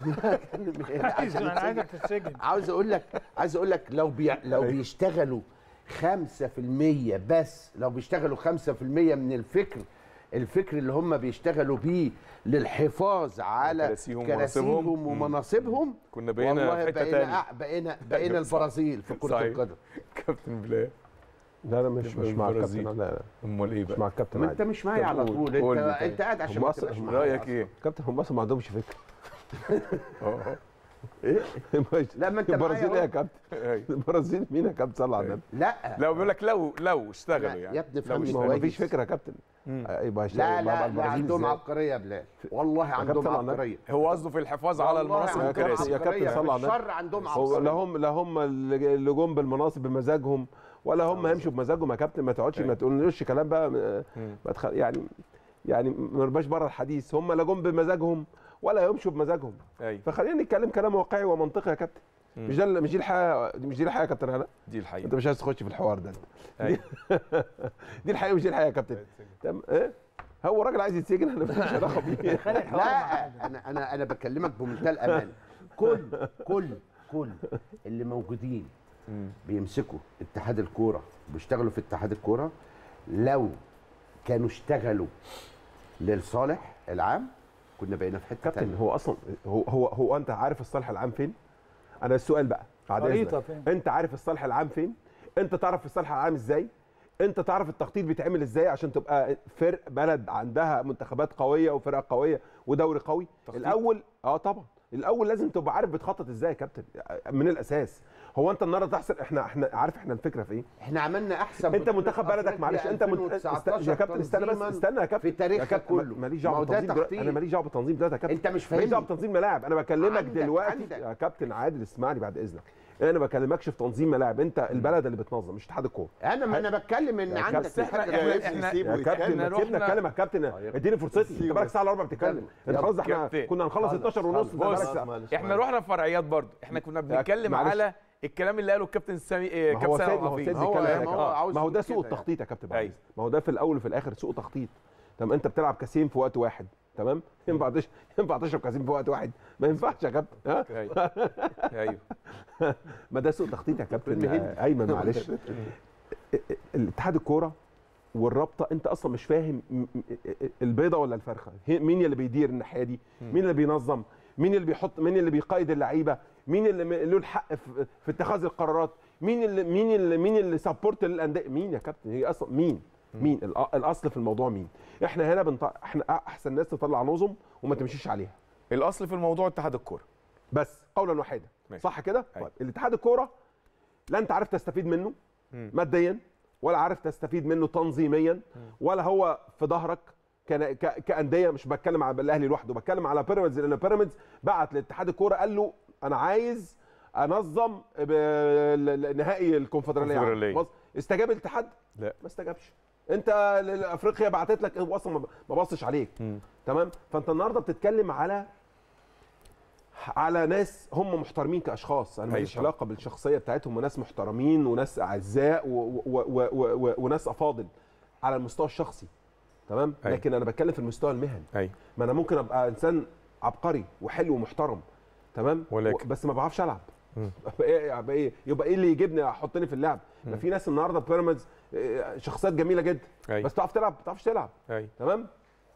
عشان انا عايزك أتسجن. تتسجن. عاوز اقول لك عايز اقول لك لو بي... لو بيشتغلوا خمسة في المية بس، لو بيشتغلوا خمسة في المية من الفكر الفكر اللي هم بيشتغلوا بيه للحفاظ على كراسيهم كراسيهم ومناصبهم. ومناصبهم، كنا بقينا والله في حته بقينا تانية. أع- بقينا بقينا البرازيل في كرة صحيح. القدم. كابتن بلال لا لا مش يبقى مش مع البرازيل. الكابتن. لا لا امال ايه مش بقى؟ مع الكابتن ما انت عادي. مش معايا طب على قول- طول، قول لي انت طيب. انت قاعد عشان هم ما أصلاً- تبقاش هم معايا رايك أصلاً. ايه؟ كابتن هم اصلا ما عندهمش فكره. اه لا ما انت البرازيل معايا ايه يا أهو. كابتن؟ ايوه البرازيل مين يا كابتن؟ صلى على النبي. لا لو بيقول لك لو لو اشتغلوا لا، يعني يا ابني لو فهمني ما اشتغلوا. هو مفيش كويس. فكره يا كابتن. مم. يبقى هيشتغل لا مع لا لا البرازيل عندهم إزاي؟ عبقريه يا بلال، والله عندهم كابتن عندنا. عبقريه. هو قصده في الحفاظ على والله المناصب عندهم والكراسي. يا كابتن عبقرية. صلى على النبي. الشر عندهم هو لا عبقريه. هم لا هم اللي جم بالمناصب بمزاجهم، ولا هم هيمشوا بمزاجهم يا كابتن. ما تقعدش ما تقولوش كلام بقى مم. ما تخل... يعني يعني ما نرباش بره الحديث. هم لا جم بمزاجهم ولا يمشوا بمزاجهم. ايوه فخلينا نتكلم كلام واقعي ومنطقي يا كابتن. مم. مش ده مش دي الحقيقه مش دي الحقيقه يا كابتن علاء. دي الحقيقه. انت مش عايز تخش في الحوار ده. أيوة. دي الحقيقه مش دي الحقيقه يا كابتن. تمام ايه؟ هو راجل عايز يتسجن، انا ماليش علاقه بيه. لا انا انا انا بكلمك بمنتهى الامان. كل كل كل اللي موجودين مم. بيمسكوا اتحاد الكوره بيشتغلوا في اتحاد الكوره، لو كانوا اشتغلوا للصالح العام كنا بقينا في حته كابتن تانية. هو اصلا هو هو هو انت عارف الصالح العام فين؟ انا السؤال بقى بعد خريطة إذنك. فين؟ انت عارف الصالح العام فين؟ انت تعرف الصالح العام ازاي؟ انت تعرف التخطيط بيتعمل ازاي عشان تبقى فرق بلد عندها منتخبات قويه وفرق قويه ودوري قوي؟ تخطيط؟ الاول اه طبعا الاول لازم تبقى عارف بتخطط ازاي يا كابتن من الاساس. هو انت النهارده تحصل احنا احنا عارف احنا الفكره في ايه؟ احنا عملنا احسن انت بطولة منتخب بلدك أفريقيا معلش انت منت... است... ألفين وتسعتاشر يا كابتن استنى بس تنظيماً استنى يا كابتن في تاريخها يا كابتن، كله. ماليش ما دعوه هو ده بالتنظيم دلوقتي. تخطيط. انا ماليش دعوه بالتنظيم دلوقتي يا كابتن. انت مش ماليش دعوه فاهمني. بتنظيم ملاعب. انا بكلمك عندك- دلوقتي عندك. يا كابتن عادل اسمعني بعد اذنك. انا ما بكلمكش في تنظيم ملاعب، انت البلد اللي بتنظم مش اتحاد الكوره. انا ما انا بتكلم ان يا عندك كابتن، احنا حاجة احنا كويسة. احنا سيبه يا كابتن احنا ما تسيبنا رحنا- اتكلم يا كابتن. اديني فرصتي. انت بقالك ساعه الا ربع بتتكلم. انت خلاص احنا كابتن. كنا هنخلص اتناشر ونص. انت بص، بقالك ساعة. احنا رحنا في فرعيات برضه. احنا كنا بنتكلم معلش. على الكلام اللي قاله الكابتن سامي إيه، ما هو كابتن سيد سامي ما هو حفيظ. سيد هو- بيتكلم ما على هو كده. عاوز ما هو ده يقول سوء كده التخطيط يا كابتن أيوة. بعد إذنك. ما هو ده في الاول وفي الاخر سوء تخطيط. تمام انت بتلعب كاسين في وقت واحد. تمام ينفع تش... ينفع تشرب كاسين في وقت واحد؟ ما ينفعش يا كابتن. ها ايوه ايوه ما ده سوء تخطيط يا كابتن. آه، ايمن معلش. الاتحاد الكوره والرابطه انت اصلا مش فاهم البيضه ولا الفرخه، مين اللي بيدير الناحيه دي، مين اللي بينظم، مين اللي بيحط، مين اللي بيقيد اللعيبه، مين اللي له الحق في, في اتخاذ القرارات، مين اللي مين اللي مين اللي سبورت للانديه، مين يا كابتن؟ هي اصلا مين؟ مين الاصل في الموضوع؟ مين؟ احنا هنا بنط... احنا احسن ناس تطلع نظم وما تمشيش عليها. الاصل في الموضوع اتحاد الكوره بس قولا واحدا، صح كده؟ طيب الاتحاد الكوره لا انت عارف تستفيد منه مم. ماديا، ولا عارف تستفيد منه تنظيميا، مم. ولا هو في ظهرك كانديه. مش بتكلم على الاهلي لوحده، بتكلم على بيراميدز، لان بيراميدز بعت لاتحاد الكوره قال له انا عايز انظم نهائي الكونفدراليه. استجاب الاتحاد؟ لا ما استجابش. انت افريقيا بعتت لك اصلا ما بصش عليك. م. تمام. فانت النهارده بتتكلم على على ناس هم محترمين كاشخاص، انا ماليش علاقه بالشخصيه بتاعتهم، وناس محترمين وناس اعزاء و و و و وناس افاضل على المستوى الشخصي. تمام. أي. لكن انا بتكلم في المستوى المهني. أي. ما انا ممكن ابقى انسان عبقري وحلو ومحترم، تمام، ولكن. بس ما بعرفش العب. يبقى ايه يبقى ايه اللي يجيبني احطني في اللعب؟ ما في ناس النهارده بيراميدز شخصيات جميله جدا. أي. بس تعرف تلعب، ما تعرفش تلعب. أي. تمام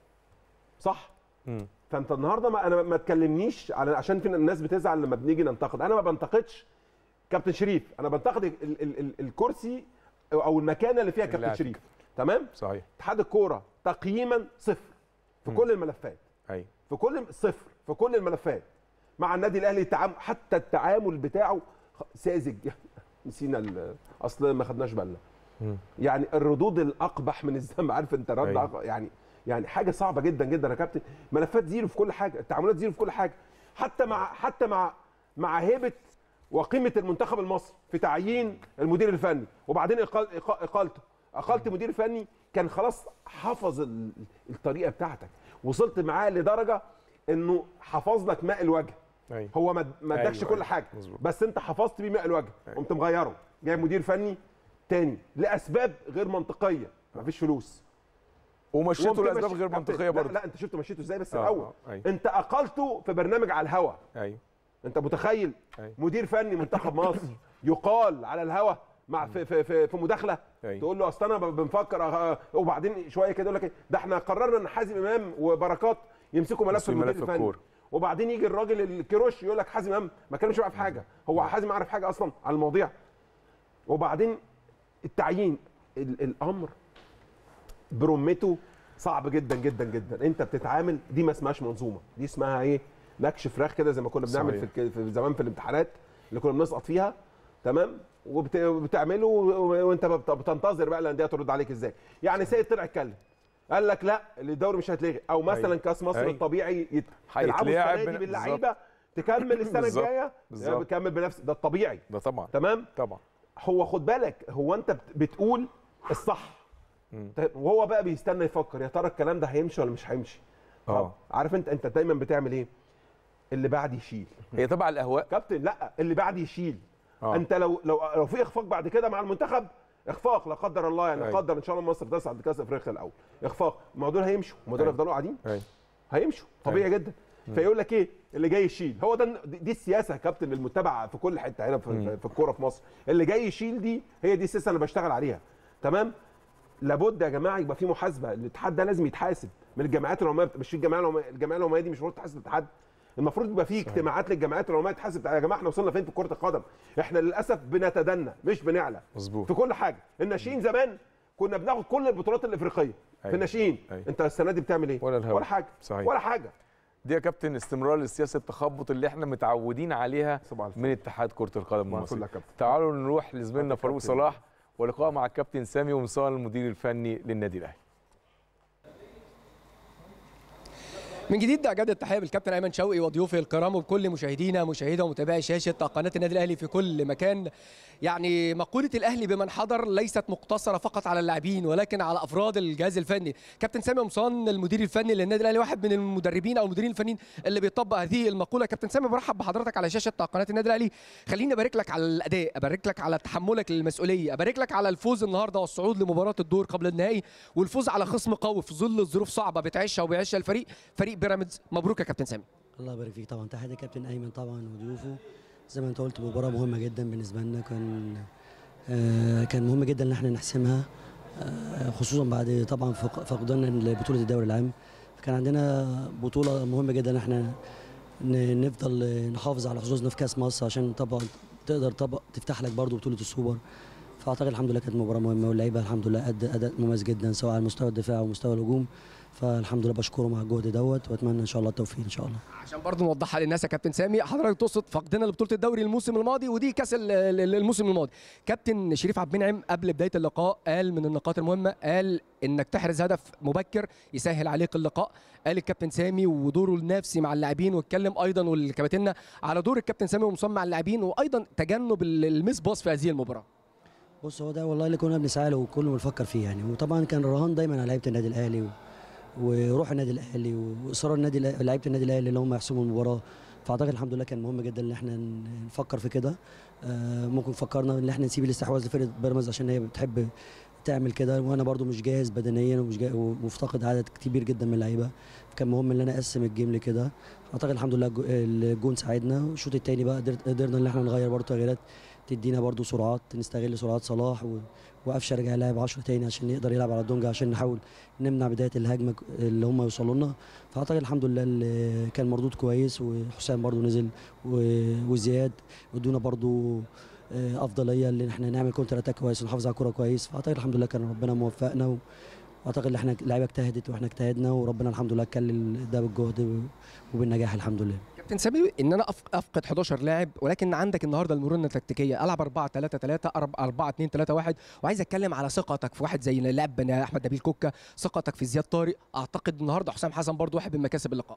صح. مم. فانت النهارده ما انا ما تكلمنيش على، عشان في الناس بتزعل لما بنيجي ننتقد. انا ما بنتقدش كابتن شريف، انا بنتقد ال ال ال الكرسي او المكانه اللي فيها كابتن شريف. تمام. صحيح. اتحاد الكوره تقييما صفر في مم. كل الملفات. ايوه في كل صفر في كل الملفات مع النادي الاهلي. التعامل حتى التعامل بتاعه ساذج. نسينا اصل ما خدناش بالنا. يعني الردود الاقبح من الذنب، عارف انت رد أيوة. يعني يعني حاجه صعبه جدا جدا يا كابتن. ملفات زيرو في كل حاجه، التعاملات زيرو في كل حاجه، حتى مع حتى مع مع هيبه وقيمه المنتخب المصري في تعيين المدير الفني، وبعدين اقالته اقالت المدير الفني. كان خلاص حفظ الطريقه بتاعتك، وصلت معاه لدرجه انه حفظ لك ماء الوجه. أيوة. هو ما ادكش أيوة. كل حاجه مزبوط. بس انت حفظت بيه ماء الوجه. أيوة. قمت مغيره، جايب مدير فني تاني لاسباب غير منطقيه، مفيش فلوس، ومشيته لاسباب غير منطقيه برضه. لا, لا انت شفت مشيته ازاي بس. آه. الاول آه. أيوة. انت اقلته في برنامج على الهوا. ايوه انت متخيل؟ أيوة. مدير فني منتخب مصر يقال على الهوا مع في في في, في مداخله. أيوة. تقول له اصل انا بنفكر، وبعدين شويه كده يقول لك ده احنا قررنا ان حازم امام وبركات يمسكوا ملف المدير الفني، وبعدين يجي الراجل الكيروش يقول لك حازم امام ما كانش يعرف حاجه. هو حازم عارف حاجه اصلا على المواضيع؟ وبعدين التعيين، الامر برمته صعب جدا جدا جدا. انت بتتعامل، دي ما اسمهاش منظومه، دي اسمها ايه؟ نكش فراخ كده، زي ما كنا بنعمل في, في زمان في الامتحانات اللي كنا بنسقط فيها. تمام. وبتعمله وانت بتنتظر بقى الانديه ترد عليك ازاي. يعني سيد طلع اتكلم قال لك لا الدوري مش هيتلغي، او مثلا كاس مصر أي. الطبيعي يلعبوا السنه دي باللعيبه، تكمل السنه الجايه بكمل بنفس ده الطبيعي ده طبعا. تمام طبعا. هو خد بالك، هو انت بتقول الصح طيب، وهو بقى بيستنى يفكر يا ترى الكلام ده هيمشي ولا مش هيمشي. اه عارف انت انت دايما بتعمل ايه؟ اللي بعد يشيل. هي طبعا الاهواء كابتن. لا اللي بعد يشيل. أوه. انت لو لو لو في اخفاق بعد كده مع المنتخب، اخفاق لا قدر الله، يعني أي. قدر ان شاء الله مصر تصعد كاس افريقيا الاول، اخفاق، ما دول هيمشوا، ما دول هيفضلوا قاعدين، هيمشوا طبيعي أي. جدا. فيقول لك ايه اللي جاي يشيل؟ هو ده، دي السياسه يا كابتن المتبعه في كل حته هنا في, في الكوره في مصر. اللي جاي يشيل دي هي دي السياسه اللي بشتغل عليها. تمام. لابد يا جماعه يبقى في محاسبه، الاتحاد ده لازم يتحاسب من الجمعيات العموميه. مش في الجمعيه العموميه، الجمعيه العموميه دي مش المفروض تحاسب الاتحاد؟ المفروض يبقى في اجتماعات للجمعيات العموميه تحاسب. يا جماعه احنا وصلنا فين في كره القدم؟ احنا للاسف بنتدنى مش بنعلى. مظبوط. في كل حاجه. الناشئين زمان كنا بناخد كل البطولات الافريقيه. أيوة. في الناشئين. أيوة. انت السنه دي بتعمل ايه؟ ولا الهوا. ولا حاجه. صحيح. ولا حاجه. دي يا كابتن استمرار لسياسه التخبط اللي احنا متعودين عليها من اتحاد كره القدم المصري. تعالوا نروح لزميلنا فاروق صلاح ولقاء مع الكابتن سامي ومصطفى المدير الفني للنادي الاهلي. من جديد اجدد التحيه بالكابتن ايمن شوقي وضيوفه الكرام وبكل مشاهدينا مشاهدة ومتابعي شاشه قناه النادي الاهلي في كل مكان. يعني مقوله الاهلي بمن حضر ليست مقتصره فقط على اللاعبين ولكن على افراد الجهاز الفني. كابتن سامي قمصان المدير الفني للنادي الاهلي واحد من المدربين او المديرين الفنيين اللي بيطبق هذه المقوله. كابتن سامي برحب بحضرتك على شاشه قناه النادي الاهلي. خليني ابارك لك على الاداء، ابارك لك على تحملك للمسؤوليه، ابارك لك على الفوز النهارده والصعود لمباراه الدور قبل النهائي والفوز على خصم قوي في ظل الظروف صعبه بتعيشها وبيعيشها الفريق فريق بيراميدز. مبروك يا كابتن سامي. الله يبارك فيك. طبعا تحيه كابتن ايمن طبعا وضيوفه. زي ما انت قلت مباراه مهمه جدا بالنسبه لنا. كان آه، كان مهم جدا ان احنا نحسمها، آه، خصوصا بعد طبعا فق- فقداننا لبطوله الدوري العام. كان عندنا بطوله مهمه جدا ان احنا ن- نفضل نحافظ على حظوظنا في كاس مصر، عشان طبعا تقدر طبعا تفتح لك برضو بطوله السوبر. فاعتقد الحمد لله كانت مباراه مهمه، واللعيبه الحمد لله ادى اداء مميز جدا سواء على مستوى الدفاع ومستوى الهجوم. فالحمد لله بشكرهم على الجهد دوت، واتمنى ان شاء الله التوفيق ان شاء الله. عشان برضه نوضحها للناس يا كابتن سامي، حضرتك تقصد فقدنا لبطوله الدوري الموسم الماضي ودي كاس ال- ال- الموسم الماضي. كابتن شريف عبد المنعم قبل بدايه اللقاء قال من النقاط المهمه، قال انك تحرز هدف مبكر يسهل عليك اللقاء. قال الكابتن سامي ودوره النفسي مع اللاعبين، واتكلم ايضا والكباتنه على دور الكابتن سامي ومصمم مع اللاعبين، وايضا تجنب ال- الميس باص في هذه المباراه. بص، هو ده والله اللي كنا بنسعى له وكله بنفكر فيه يعني. وطبعا كان الرهان دايما على لعيبه النادي الاهلي و... وروح النادي الاهلي واصرار النادي الأهلي- لعيبه النادي الاهلي اللي هم يحسموا المباراه. فاعتقد الحمد لله كان مهم جدا ان احنا ن- نفكر في كده. آه، ممكن فكرنا ان احنا نسيب الاستحواذ لفرقه بيراميدز عشان هي بتحب تعمل كده، وانا برضو مش جاهز بدنيا ومش جاهز ومفتقد عدد كبير جدا من اللعيبه. كان مهم ان انا اقسم الجيم لكده. اعتقد الحمد لله الجو- الجون ساعدنا. والشوط الثاني بقى قدرت- قدرنا ان احنا نغير برضو تغييرات تدينا برضو سرعات، نستغل سرعات صلاح و... وقفشه رجع يلعب عشرة تاني عشان يقدر يلعب على الدونجا، عشان نحاول نمنع بدايه الهجمه اللي هم يوصلوا لنا. فاعتقد الحمد لله اللي كان مردود كويس، وحسام برضو نزل و- وزياد ادونا برضو آه، افضليه ان احنا نعمل كونتر اتاك كويس ونحافظ على الكوره كويس. فاعتقد الحمد لله كان ربنا موفقنا و... واعتقد ان احنا اللعيبه اجتهدت واحنا اجتهدنا، وربنا الحمد لله كلل ده بالجهد وبالنجاح الحمد لله. كابتن سامي، ان انا أف- افقد حداشر لاعب، ولكن عندك النهارده المرونه التكتيكيه، العب أربعة ثلاثة ثلاثة أربعة اثنين ثلاثة واحد. وعايز اتكلم على ثقتك في واحد زي اللاعب بن- احمد نبيل كوكا، ثقتك في زياد طارق. اعتقد النهارده حسام حسن برضو واحد من مكاسب اللقاء.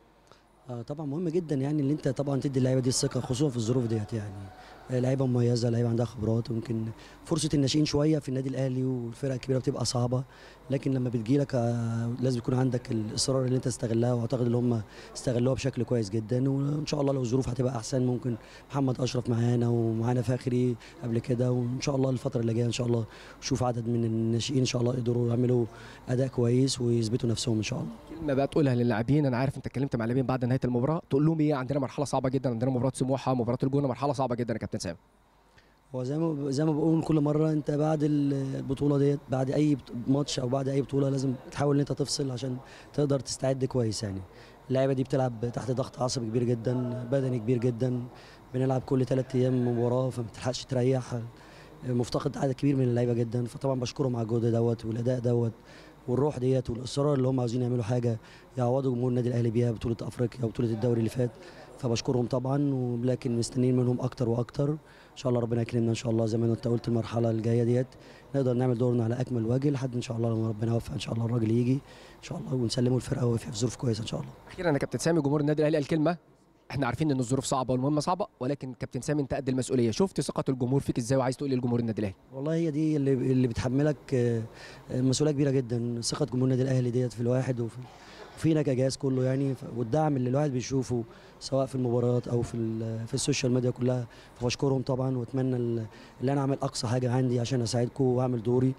آه طبعا مهم جدا يعني اللي انت طبعا تدي اللعيبه دي الثقه، خصوصا في الظروف ديت يعني. آه، لعيبه مميزه، لعيبه عندها خبرات. ويمكن فرصه الناشئين شويه في النادي الاهلي والفرق الكبيره بتبقى صعبه، لكن لما بتجي لك آه لازم يكون عندك الاصرار اللي انت تستغلها. واعتقد ان هم استغلوها بشكل كويس جدا. وان شاء الله لو الظروف هتبقى احسن ممكن محمد اشرف معانا ومعانا فاخري قبل كده، وان شاء الله الفتره اللي جايه ان شاء الله نشوف عدد من الناشئين ان شاء الله يقدروا يعملوا اداء كويس ويثبتوا نفسهم ان شاء الله. كلمه بقى تقولها للاعبين، انا عارف انت اتكلمت مع اللاعبين بعد نهايه المباراه، تقول لهم ايه؟ عندنا مرحله صعبه جدا، عندنا مباراه سموحه، مباراه الجونه، مرحله صعبه جدا يا كابتن سامي. هو زي ما زي ما بقول كل مره، انت بعد البطوله ديت، بعد اي بط- ماتش او بعد اي بطوله لازم تحاول ان انت تفصل عشان تقدر تستعد كويس يعني. اللعيبه دي بتلعب تحت ضغط عصبي كبير جدا، بدني كبير جدا. بنلعب كل ثلاث ايام مباراه، فما بتلحقش تريح. مفتقد عدد كبير من اللعيبه جدا. فطبعا بشكرهم على الجهد دوت والاداء دوت والروح ديت والاصرار اللي هم عاوزين يعملوا حاجه يعوضوا جمهور النادي الاهلي بيها بطوله افريقيا وبطوله الدوري اللي فات. فبشكرهم طبعا، ولكن مستنيين منهم اكتر واكتر. ان شاء الله ربنا يكرمنا ان شاء الله زي ما انت قلت المرحله الجايه ديت نقدر نعمل دورنا على اكمل وجه لحد ان شاء الله لما ربنا يوفق ان شاء الله الراجل يجي ان شاء الله ونسلمه الفرقه وهي في ظروف كويسه ان شاء الله. اخيرا يا كابتن سامي، جمهور النادي الاهلي قال كلمه، احنا عارفين ان الظروف صعبه والمهمه صعبه، ولكن كابتن سامي انت قد المسؤوليه. شفت ثقه الجمهور فيك ازاي، وعايز تقول ايه لجمهور النادي الاهلي؟ والله هي دي اللي اللي بتحملك آه، آه، مسؤوليه كبيره جدا. ثقه جمهور النادي الاهلي ديت في الواحد وفي وفينا كجهاز كله يعني. ف- والدعم اللي الواحد بيشوفه سواء في المباريات او في ال- في السوشيال ميديا كلها. فبشكرهم طبعا، واتمنى ال- اللي انا اعمل اقصى حاجه عندي عشان اساعدكم واعمل دوري.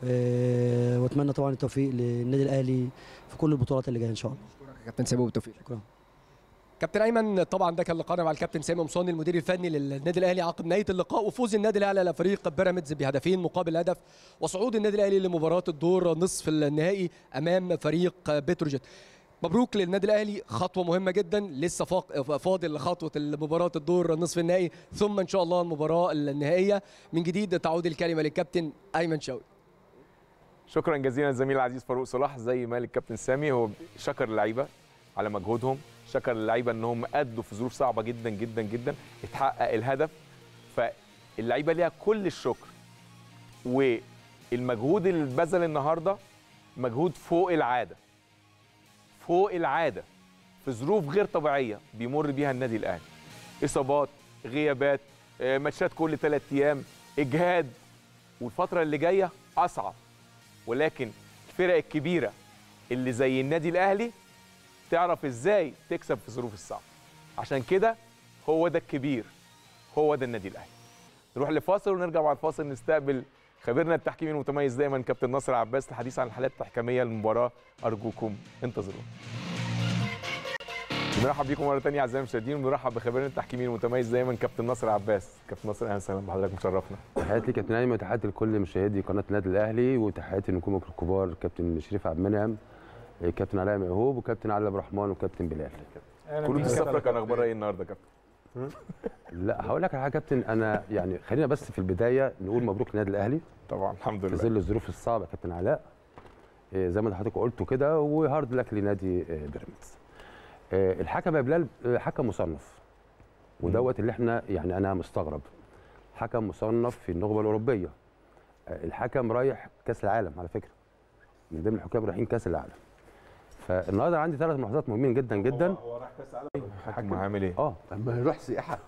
آه، واتمنى طبعا التوفيق للنادي الاهلي في كل البطولات اللي جايه ان شاء الله. شكرا يا كابتن سامي وبالتوفيق. شكرا. كابتن ايمن، طبعا ده كان لقاءنا مع الكابتن سامي مصوني المدير الفني للنادي الاهلي عقب نهايه اللقاء وفوز النادي الاهلي على فريق بيراميدز بهدفين مقابل هدف، وصعود النادي الاهلي لمباراه الدور نصف النهائي امام فريق بتروجيت. مبروك للنادي الاهلي، خطوه مهمه جدا. لسه فاق- فاضل خطوه مباراه الدور نصف النهائي، ثم ان شاء الله المباراه النهائيه. من جديد تعود الكلمه للكابتن ايمن شوقي. شكرا جزيلا الزميل العزيز فاروق صلاح. زي ما قال الكابتن سامي، هو شكر اللعيبه على مجهودهم، شكر اللعيبه ان هم ادوا في ظروف صعبه جدا جدا جدا، اتحقق الهدف. فاللعيبه ليها كل الشكر. والمجهود اللي اتبذل النهارده مجهود فوق العاده، فوق العاده، في ظروف غير طبيعيه بيمر بيها النادي الاهلي. اصابات، غيابات، آه، ماتشات كل ثلاث ايام، اجهاد، والفتره اللي جايه اصعب. ولكن الفرق الكبيره اللي زي النادي الاهلي تعرف ازاي تكسب في الظروف الصعبه. عشان كده هو ده الكبير، هو ده النادي الاهلي. نروح لفاصل ونرجع بعد الفاصل نستقبل خبيرنا التحكيمي المتميز دايما كابتن ناصر عباس للحديث عن الحالات التحكيميه للمباراه. ارجوكم انتظرونا. بنرحب بيكم مره ثانيه اعزائي المشاهدين، وبنرحب بخبيرنا التحكيمي المتميز دايما كابتن ناصر عباس. كابتن ناصر اهلا وسهلا بحضرتك، مشرفنا. تحياتي كابتن ايمن وتحياتي لكل مشاهدي قناه النادي الاهلي، وتحياتي لنجومك الكبار كابتن شريف عبد المنعم، كابتن علاء ميهوب، وكابتن علي عبد الرحمن، وكابتن بلال. كروت الصفرا كان اخبارها ايه النهارده يا كابتن؟ لا هقول لك على حاجه يا كابتن، انا يعني خلينا بس في البدايه نقول مبروك للنادي الاهلي طبعا الحمد لله في ظل الظروف الصعبه يا كابتن علاء، زي ما حضرتك قلتوا كده، وهارد لك لنادي بيراميدز. الحكم يا بلال حكم مصنف، ودوت اللي احنا يعني انا مستغرب، حكم مصنف في النخبه الاوروبيه، الحكم رايح كاس العالم على فكره، من ضمن الحكام رايحين كاس العالم. فالنهارده عندي ثلاث ملاحظات مهمين جدا جدا. هو رايح كاس العالم، الحكم عامل ايه؟ اه اما يروح سياحه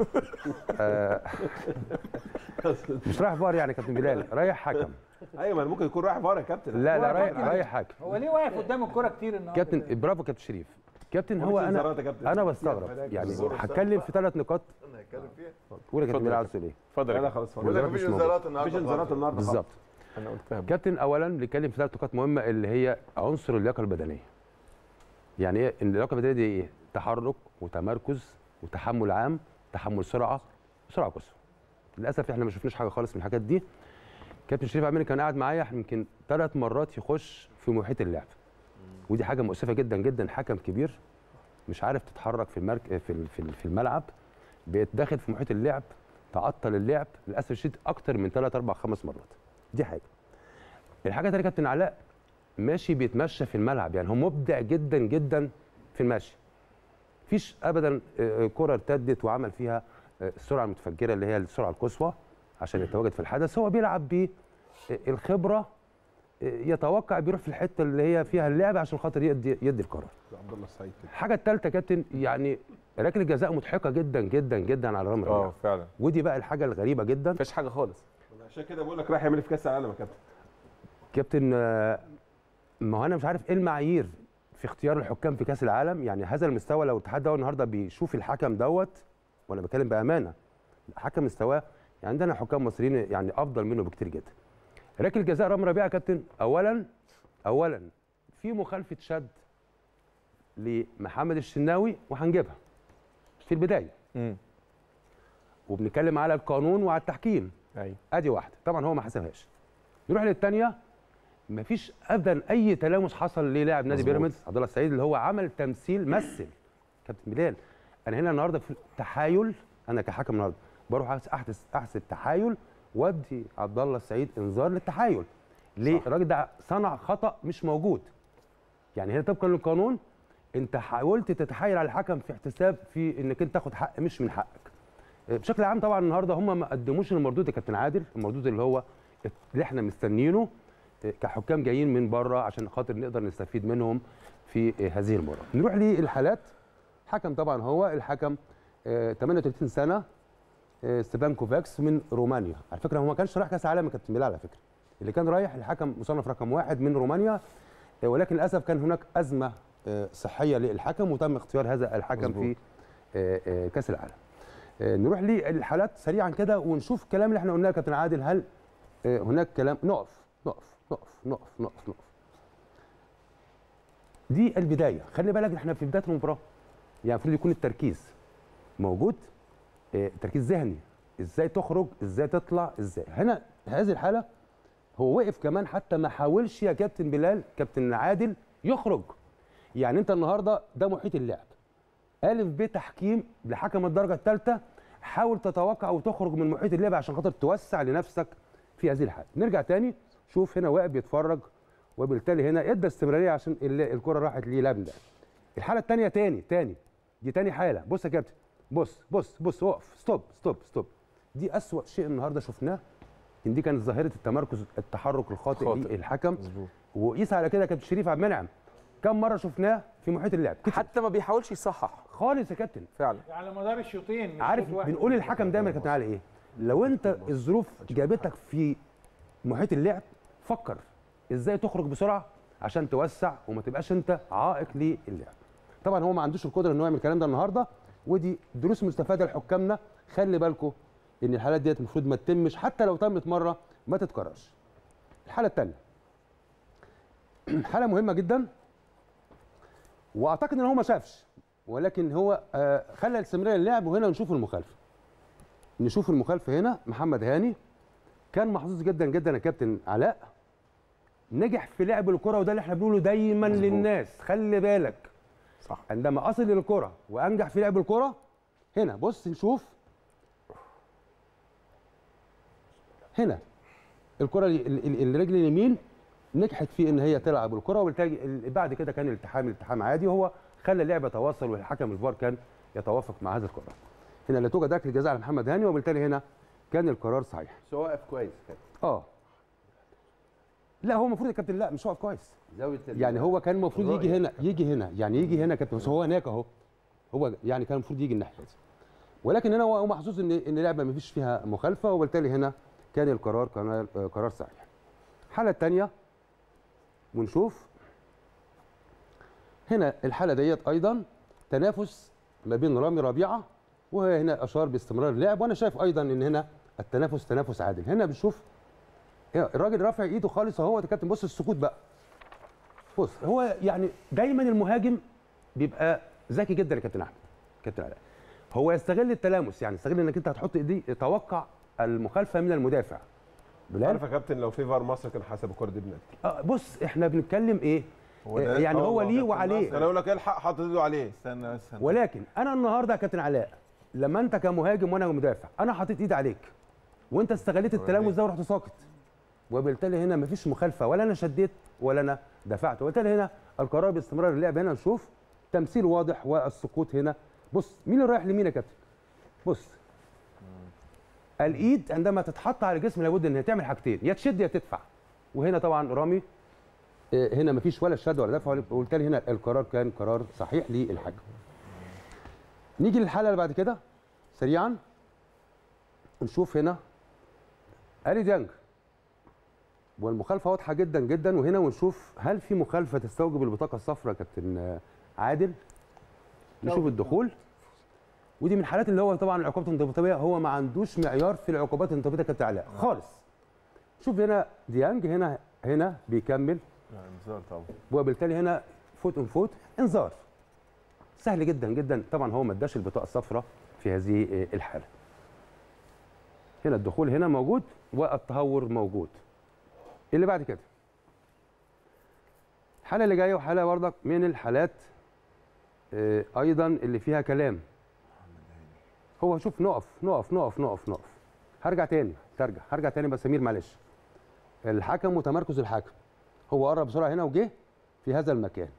مش رايح فار يعني كابتن بلال، رايح حكم. ايوه ما ممكن يكون رايح فار يا كابتن. لا لا رايح رايح حكم. هو ليه واقف قدام الكوره كتير النهارده؟ كابتن برافو كابتن شريف. كابتن هو انا انا بستغرب يعني، هتكلم في ثلاث نقاط. انا هتكلم فيها. قول يا كابتن بلال عاوز تقول ايه؟ اتفضل. لا خلاص بقول لك مفيش انذارات النهارده، مفيش انذارات النهارده بالظبط. انا قلتها. كابتن اولا بنتكلم في ثلاث نقاط مهمه، اللي هي عنصر اللياقه البدنيه. يعني ايه اللياقه البدنيه دي؟ ايه؟ تحرك وتمركز وتحمل عام، تحمل سرعه وسرعه قصوى. للاسف احنا ما شفناش حاجه خالص من الحاجات دي. كابتن شريف عبد المنعم كان قاعد معايا يمكن ثلاث مرات يخش في محيط اللعب، ودي حاجه مؤسفه جدا جدا. حكم كبير مش عارف تتحرك في المرك في في الملعب، بيتدخل في محيط اللعب، تعطل اللعب للاسف الشديد اكتر من ثلاث اربع خمس مرات. دي حاجه. الحاجه الثانيه كابتن علاء ماشي بيتمشى في الملعب، يعني هو مبدع جدا جدا في المشي. مفيش ابدا كره ارتدت وعمل فيها السرعه المتفجره اللي هي السرعه القصوى عشان يتواجد في الحدث. هو بيلعب بالخبره، يتوقع بيروح في الحته اللي هي فيها اللعب عشان خاطر يدي يدي القرار. عبد الله السعيد. الحاجه الثالثه يا كابتن، يعني ركله جزاء مضحكه جدا جدا جدا على رامي ربيعه. اه فعلا. ودي بقى الحاجه الغريبه جدا. مفيش حاجه خالص. عشان كده بقول لك رايح يعمل في كاس العالم يا كابتن. كابتن ما هو انا مش عارف ايه المعايير في اختيار الحكام في كاس العالم. يعني هذا المستوى لو الاتحاد ده النهارده بيشوف الحكم دوت، وانا بتكلم بامانه، حكم مستواه يعني عندنا حكام مصريين يعني افضل منه بكتير جدا. ركله جزاء رامي ربيعه يا كابتن، اولا اولا في مخالفه شد لمحمد الشناوي وهنجيبها في البدايه. امم وبنتكلم على القانون وعلى التحكيم. ايوه. ادي واحده، طبعا هو ما حسبهاش. نروح للثانيه، مفيش ابدا اي تلامس حصل للاعب نادي بيراميدز عبد الله السعيد اللي هو عمل تمثيل مثل. كابتن بلال انا هنا النهارده في تحايل، انا كحكم النهارده بروح احدث احسب تحايل وادي عبد الله السعيد انذار للتحايل. ليه؟ الراجل ده صنع خطا مش موجود. يعني هنا طبقا للقانون انت حاولت تتحايل على الحكم في احتساب في انك انت تاخد حق مش من حقك. بشكل عام طبعا النهارده هم ما قدموش المردود يا كابتن عادل، المردود اللي هو اللي احنا مستنيينه كحكام جايين من بره عشان خاطر نقدر نستفيد منهم في هذه المباراه. نروح للحالات. حكم طبعا هو الحكم ثمانية وثلاثين سنه، ستيفان كوفاكس من رومانيا. على فكره هو ما كانش رايح كاس عالم يا كابتن بلال، على فكره اللي كان رايح الحكم مصنف رقم واحد من رومانيا، ولكن للاسف كان هناك ازمه صحيه للحكم وتم اختيار هذا الحكم مزبوط. في كاس العالم. نروح للحالات سريعا كده ونشوف الكلام اللي احنا قلناه يا كابتن عادل. هل هناك كلام؟ نقف نقف نقف نقف نقف نقف. دي البدايه، خلي بالك احنا في بدايه المباراه، يعني المفروض يكون التركيز موجود، تركيز ذهني، ازاي تخرج، ازاي تطلع، ازاي. هنا في هذه الحاله هو وقف كمان، حتى ما حاولش يا كابتن بلال كابتن عادل يخرج. يعني انت النهارده ده محيط اللعب، الف ب تحكيم لحكم الدرجه الثالثه، حاول تتوقع وتخرج من محيط اللعب عشان خاطر توسع لنفسك في هذه الحاله. نرجع تاني، شوف هنا واقف بيتفرج، وبالتالي هنا ادى استمراريه عشان الكره راحت للبنده. الحاله الثانيه تاني تاني دي تاني حاله. بص يا كابتن، بص بص بص اقف، ستوب ستوب ستوب. دي اسوأ شيء النهارده شفناه، ان دي كانت ظاهره التمركز، التحرك الخاطئ للحكم. وقيس على كده كابتن شريف عبد المنعم كم مره شفناه في محيط اللعب كتير. حتى ما بيحاولش يصحح خالص يا كابتن فعلا على مدار الشوطين. عارف بنقول للحكم دايما يا كابتن علي ايه؟ لو انت الظروف جابتك في محيط اللعب، فكر ازاي تخرج بسرعه عشان توسع وما تبقاش انت عائق للعب. طبعا هو ما عندوش القدره انه يعمل الكلام ده النهارده، ودي دروس مستفاده لحكامنا. خلي بالكم ان الحالات ديت المفروض ما تتمش، حتى لو تمت مره ما تتكررش. الحاله الثانيه حاله مهمه جدا، واعتقد ان هو ما شافش، ولكن هو آه خلى الاستمراريه اللعب. وهنا نشوف المخالفه نشوف المخالفه هنا. محمد هاني كان محظوظ جدا جدا يا كابتن علاء، نجح في لعب الكره، وده اللي احنا بنقوله دايما مزبوط. للناس خلي بالك صح، عندما اصل للكره وانجح في لعب الكره. هنا بص نشوف هنا الكره الرجل اليمين نجحت في ان هي تلعب الكره، وبالتالي بعد كده كان الالتحام الالتحام عادي، وهو خلى اللعبه يتواصل، والحكم الفار كان يتوافق مع هذا القرار. هنا لا توجد ركله جزاء على محمد هاني، وبالتالي هنا كان القرار صحيح. بس هو واقف كويس كابتن. اه لا هو المفروض يا كابتن لا مش واقف كويس، زاويه يعني هو كان المفروض يجي هنا يجي هنا يعني يجي هنا كابتن، بس هو هناك اهو، هو يعني كان المفروض يجي الناحيه دي، ولكن هنا هو محظوظ ان ان اللعبه ما فيش فيها مخالفه، وبالتالي هنا كان القرار كان قرار صحيح. الحاله الثانيه ونشوف هنا الحاله ديت ايضا تنافس ما بين رامي ربيعه، وهنا اشار باستمرار اللعب، وانا شايف ايضا ان هنا التنافس تنافس عادل. هنا بنشوف الراجل رافع ايده خالص اهو يا كابتن، بص السكوت بقى، بص هو يعني دايما المهاجم بيبقى ذكي جدا يا كابتن احمد كابتن علاء، هو يستغل التلامس، يعني يستغل انك انت هتحط ايدي توقع المخالفه من المدافع. عارف يا كابتن لو في فار مصر كان حسب الكره دي بنالتي. اه بص احنا بنتكلم ايه؟ هو يعني هو ليه وعليه، كان اقول لك الحق حاطط ايده عليه. استنى استنى ولكن انا النهارده يا كابتن علاء لما انت كمهاجم وانا مدافع انا حطيت ايدي عليك وانت استغليت التلامس ده ورحت ساقط، وبالتالي هنا مفيش مخالفه، ولا انا شديت ولا انا دفعت، وبالتالي هنا القرار باستمرار اللعب. هنا نشوف تمثيل واضح والسقوط هنا. بص مين اللي رايح لمين يا كابتن؟ بص الايد عندما تتحط على الجسم لابد ان هي تعمل حاجتين، يا تشد يا تدفع، وهنا طبعا رامي هنا مفيش ولا شد ولا دفع، وبالتالي هنا القرار كان قرار صحيح للحكم. نيجي للحاله اللي بعد كده سريعا نشوف هنا الي ديانج، والمخالفه واضحه جدا جدا، وهنا ونشوف هل في مخالفه تستوجب البطاقه الصفراء يا كابتن عادل. نشوف الدخول، ودي من الحالات اللي هو طبعا العقوبات الانضباطيه هو ما عندوش معيار في العقوبات الانضباطيه كابتن علاء خالص. شوف هنا ديانج هنا هنا بيكمل انذار طبعا، وبالتالي هنا فوت اون فوت انذار سهل جدا جدا. طبعا هو ما اداش البطاقه الصفراء في هذه الحاله. هنا الدخول هنا موجود والتهور موجود. اللي بعد كده الحاله اللي جايه وحاله برضك من الحالات ايضا اللي فيها كلام. هو شوف نقف نقف نقف نقف نقف هرجع تاني ترجع هرجع تاني بس سمير معلش. الحكم وتمركز الحكم، هو قرب بسرعه هنا وجه في هذا المكان.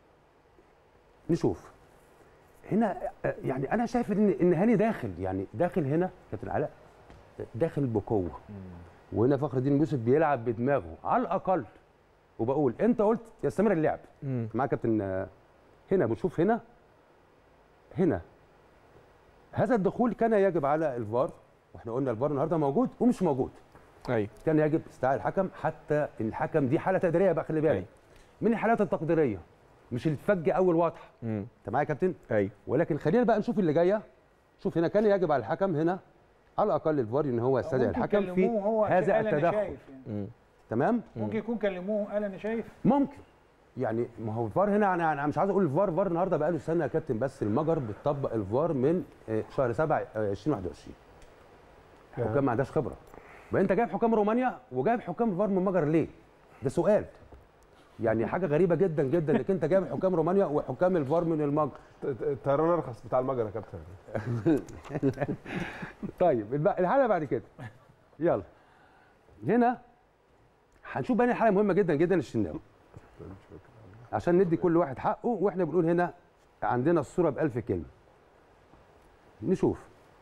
نشوف هنا يعني انا شايف ان ان هاني داخل يعني داخل هنا كابتن علاء داخل بقوه، وهنا فخر الدين يوسف بيلعب بدماغه على الاقل، وبقول انت قلت يستمر اللعب معاك كابتن. هنا بنشوف هنا هنا هذا الدخول كان يجب على الفار، واحنا قلنا الفار النهارده موجود ومش موجود. ايوه كان يجب استدعاء الحكم، حتى الحكم دي حاله تقديريه بقى خلي بالك من الحالات التقديريه مش اللي تفجئ اول واضحه. انت معايا يا كابتن؟ ايوه. ولكن خلينا بقى نشوف اللي جايه. شوف هنا كان يجب على الحكم هنا على الاقل الفار ان هو يستدعي الحكم في هذا التدخل. يعني. تمام؟ ممكن يكون كلموه قال انا شايف، ممكن يعني ما هو الفار هنا انا انا مش عايز اقول الفار فار النهارده بقى له سنه يا كابتن، بس المجر بتطبق الفار من شهر سبعة ألفين وواحد وعشرين. الحكام ما عندهاش خبره. بقى انت جايب حكام رومانيا وجايب حكام الفار من المجر ليه؟ ده سؤال. يعني حاجه غريبه جدا جدا انك انت جايب حكام رومانيا وحكام الفار من المجر. الطيران ارخص بتاع المجر يا كابتن. طيب الحاله بعد كده يلا هنا هنشوف بقى حاله مهمه جدا جدا الشناوي عشان ندي كل واحد حقه، واحنا بنقول هنا عندنا الصوره بألف كلمه. نشوف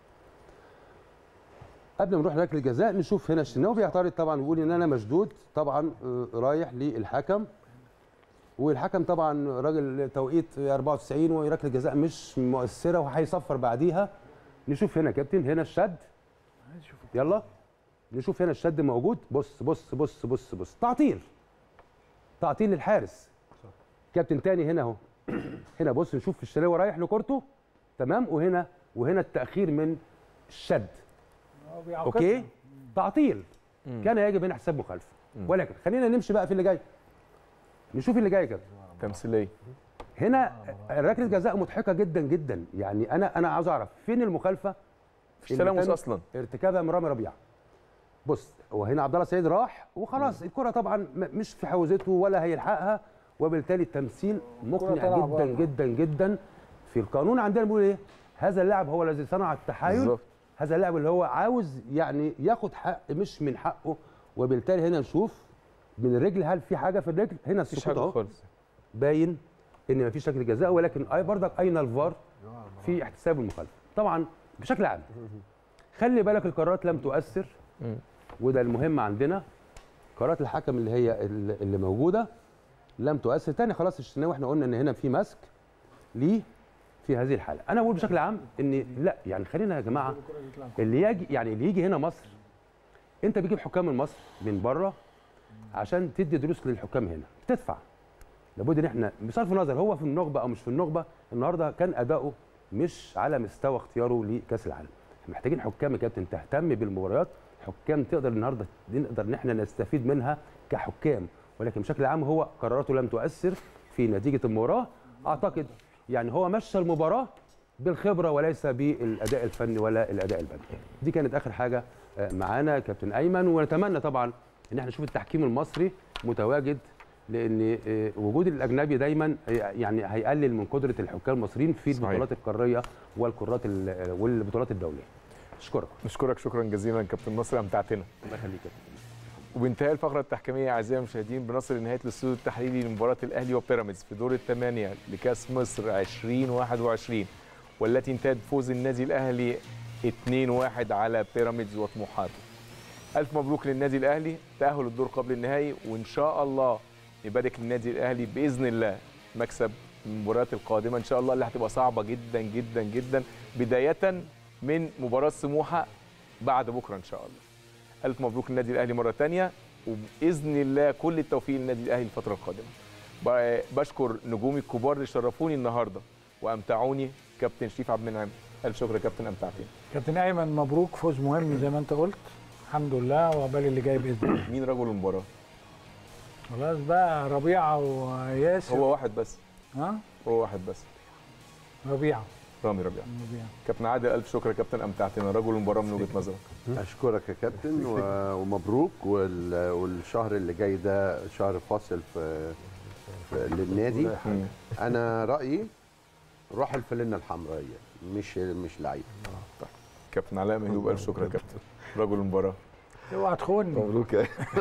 قبل ما نروح لركله الجزاء نشوف هنا الشناوي بيعترض طبعا ويقول ان انا مشدود طبعا رايح للحكم، والحكم طبعا راجل توقيت أربعة وتسعين وركله الجزاء مش مؤثره وهيصفر بعديها. نشوف هنا كابتن هنا الشد، يلا نشوف هنا الشد موجود. بص بص بص بص بص تعطيل تعطيل للحارس كابتن تاني هنا اهو. هنا بص نشوف الشناوي رايح لكورته تمام، وهنا وهنا التاخير من الشد. اوكي تعطيل كان يجب هنا حساب مخالفه، ولكن خلينا نمشي بقى في اللي جاي. نشوف اللي جاي كده تمثيليه هنا ركله جزاء مضحكه جدا جدا، يعني انا انا عاوز اعرف فين المخالفه مش تلامس اصلا ارتكابها من رامي ربيعه. بص هو هنا عبد الله السعيد راح وخلاص الكره طبعا مش في حوزته ولا هيلحقها، وبالتالي التمثيل مقنع جدا جدا جدا. في القانون عندنا بيقول ايه؟ هذا اللاعب هو الذي صنع التحايل بالزبط. هذا اللاعب اللي هو عاوز يعني ياخد حق مش من حقه، وبالتالي هنا نشوف من الرجل هل في حاجه في الرجل. هنا السقوط اهو باين ان مفيش ركله جزاء، ولكن اي برضك اين الفار في احتساب المخالفه. طبعا بشكل عام خلي بالك القرارات لم تؤثر، وده المهم عندنا. قرارات الحكم اللي هي اللي موجوده لم تؤثر. تاني خلاص الشناوي احنا قلنا ان هنا في مسك ليه في هذه الحاله. انا بقول بشكل عام ان لا يعني خلينا يا جماعه اللي يجي يعني اللي يجي هنا مصر، انت بتجيب حكام من مصر من بره عشان تدي دروس للحكام هنا، بتدفع. لابد ان احنا بصرف النظر هو في النخبه او مش في النخبه، النهارده كان اداؤه مش على مستوى اختياره لكاس العالم. احنا محتاجين حكام يا كابتن تهتم بالمباريات، حكام تقدر النهارده نقدر ان احنا نستفيد منها كحكام، ولكن بشكل عام هو قراراته لم تؤثر في نتيجه المباراه. اعتقد يعني هو مشى المباراه بالخبره وليس بالاداء الفني ولا الاداء البدني. دي كانت اخر حاجه معانا كابتن ايمن، ونتمنى طبعا ان احنا نشوف التحكيم المصري متواجد، لان وجود الاجنبي دايما يعني هيقلل من قدره الحكام المصريين في البطولات القاريه والقارات والبطولات الدوليه. اشكرك. نشكرك شكرا جزيلا كابتن نصر، امتعتنا. الله يخليك. وبانتهاء الفقره التحكيميه اعزائي المشاهدين بنصل لنهايه الاستوديو التحليلي لمباراه الاهلي وبيراميدز في دور الثمانيه لكاس مصر ألفين وواحد وعشرين، والتي انتهت بفوز النادي الاهلي اثنين واحد على بيراميدز وطموحاته. الف مبروك للنادي الاهلي تاهل الدور قبل النهائي، وان شاء الله نبارك للنادي الاهلي باذن الله مكسب المباريات القادمه ان شاء الله اللي هتبقى صعبه جدا جدا جدا، بدايه من مباراه سموحه بعد بكره ان شاء الله. الف مبروك للنادي الاهلي مره ثانيه، وباذن الله كل التوفيق للنادي الاهلي الفتره القادمه. بشكر نجومي الكبار اللي شرفوني النهارده وامتعوني. كابتن شريف عبد المنعم، الف شكر يا كابتن، امتعتني. كابتن ايمن مبروك، فوز مهم زي ما انت قلت، الحمد لله، وعقبال اللي جاي باذن الله. مين رجل المباراه؟ خلاص بقى ربيعه وياسر. هو واحد بس. ها؟ هو واحد بس. ربيعه. رامي ربيعه. كابتن عادل الف شكر يا كابتن، امتعتنا، رجل المباراه من وجهه نظرك. اشكرك يا كابتن ومبروك، والشهر اللي جاي ده شهر فاصل في, في للنادي. انا رايي روح الفلنه الحمراء مش مش لعيب. طيب كابتن علاء مهيوب الف شكر يا كابتن، رجل المباراه. اوعى تخوني. مبروك.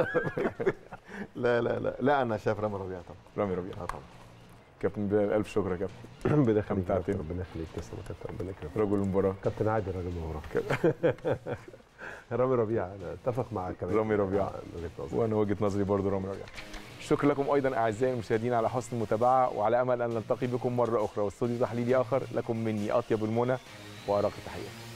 لا لا لا لا انا شايف رامي ربيعه طبعا. رامي ربيعه طبعا. كابتن بلال الف شكر يا كابتن. ربنا يخليك ربنا يخليك تسلم يا كابتن، ربنا يكرمك. رجل المباراه كابتن عادل رجل المباراه. رامي ربيعه انا اتفق مع كمان رامي ربيعه، وانا وجهه نظري برضه رامي ربيعه. شكرا لكم ايضا اعزائي المشاهدين على حسن المتابعه، وعلى امل ان نلتقي بكم مره اخرى واستوديو تحليلي اخر. لكم مني اطيب المنى وارق التحيه.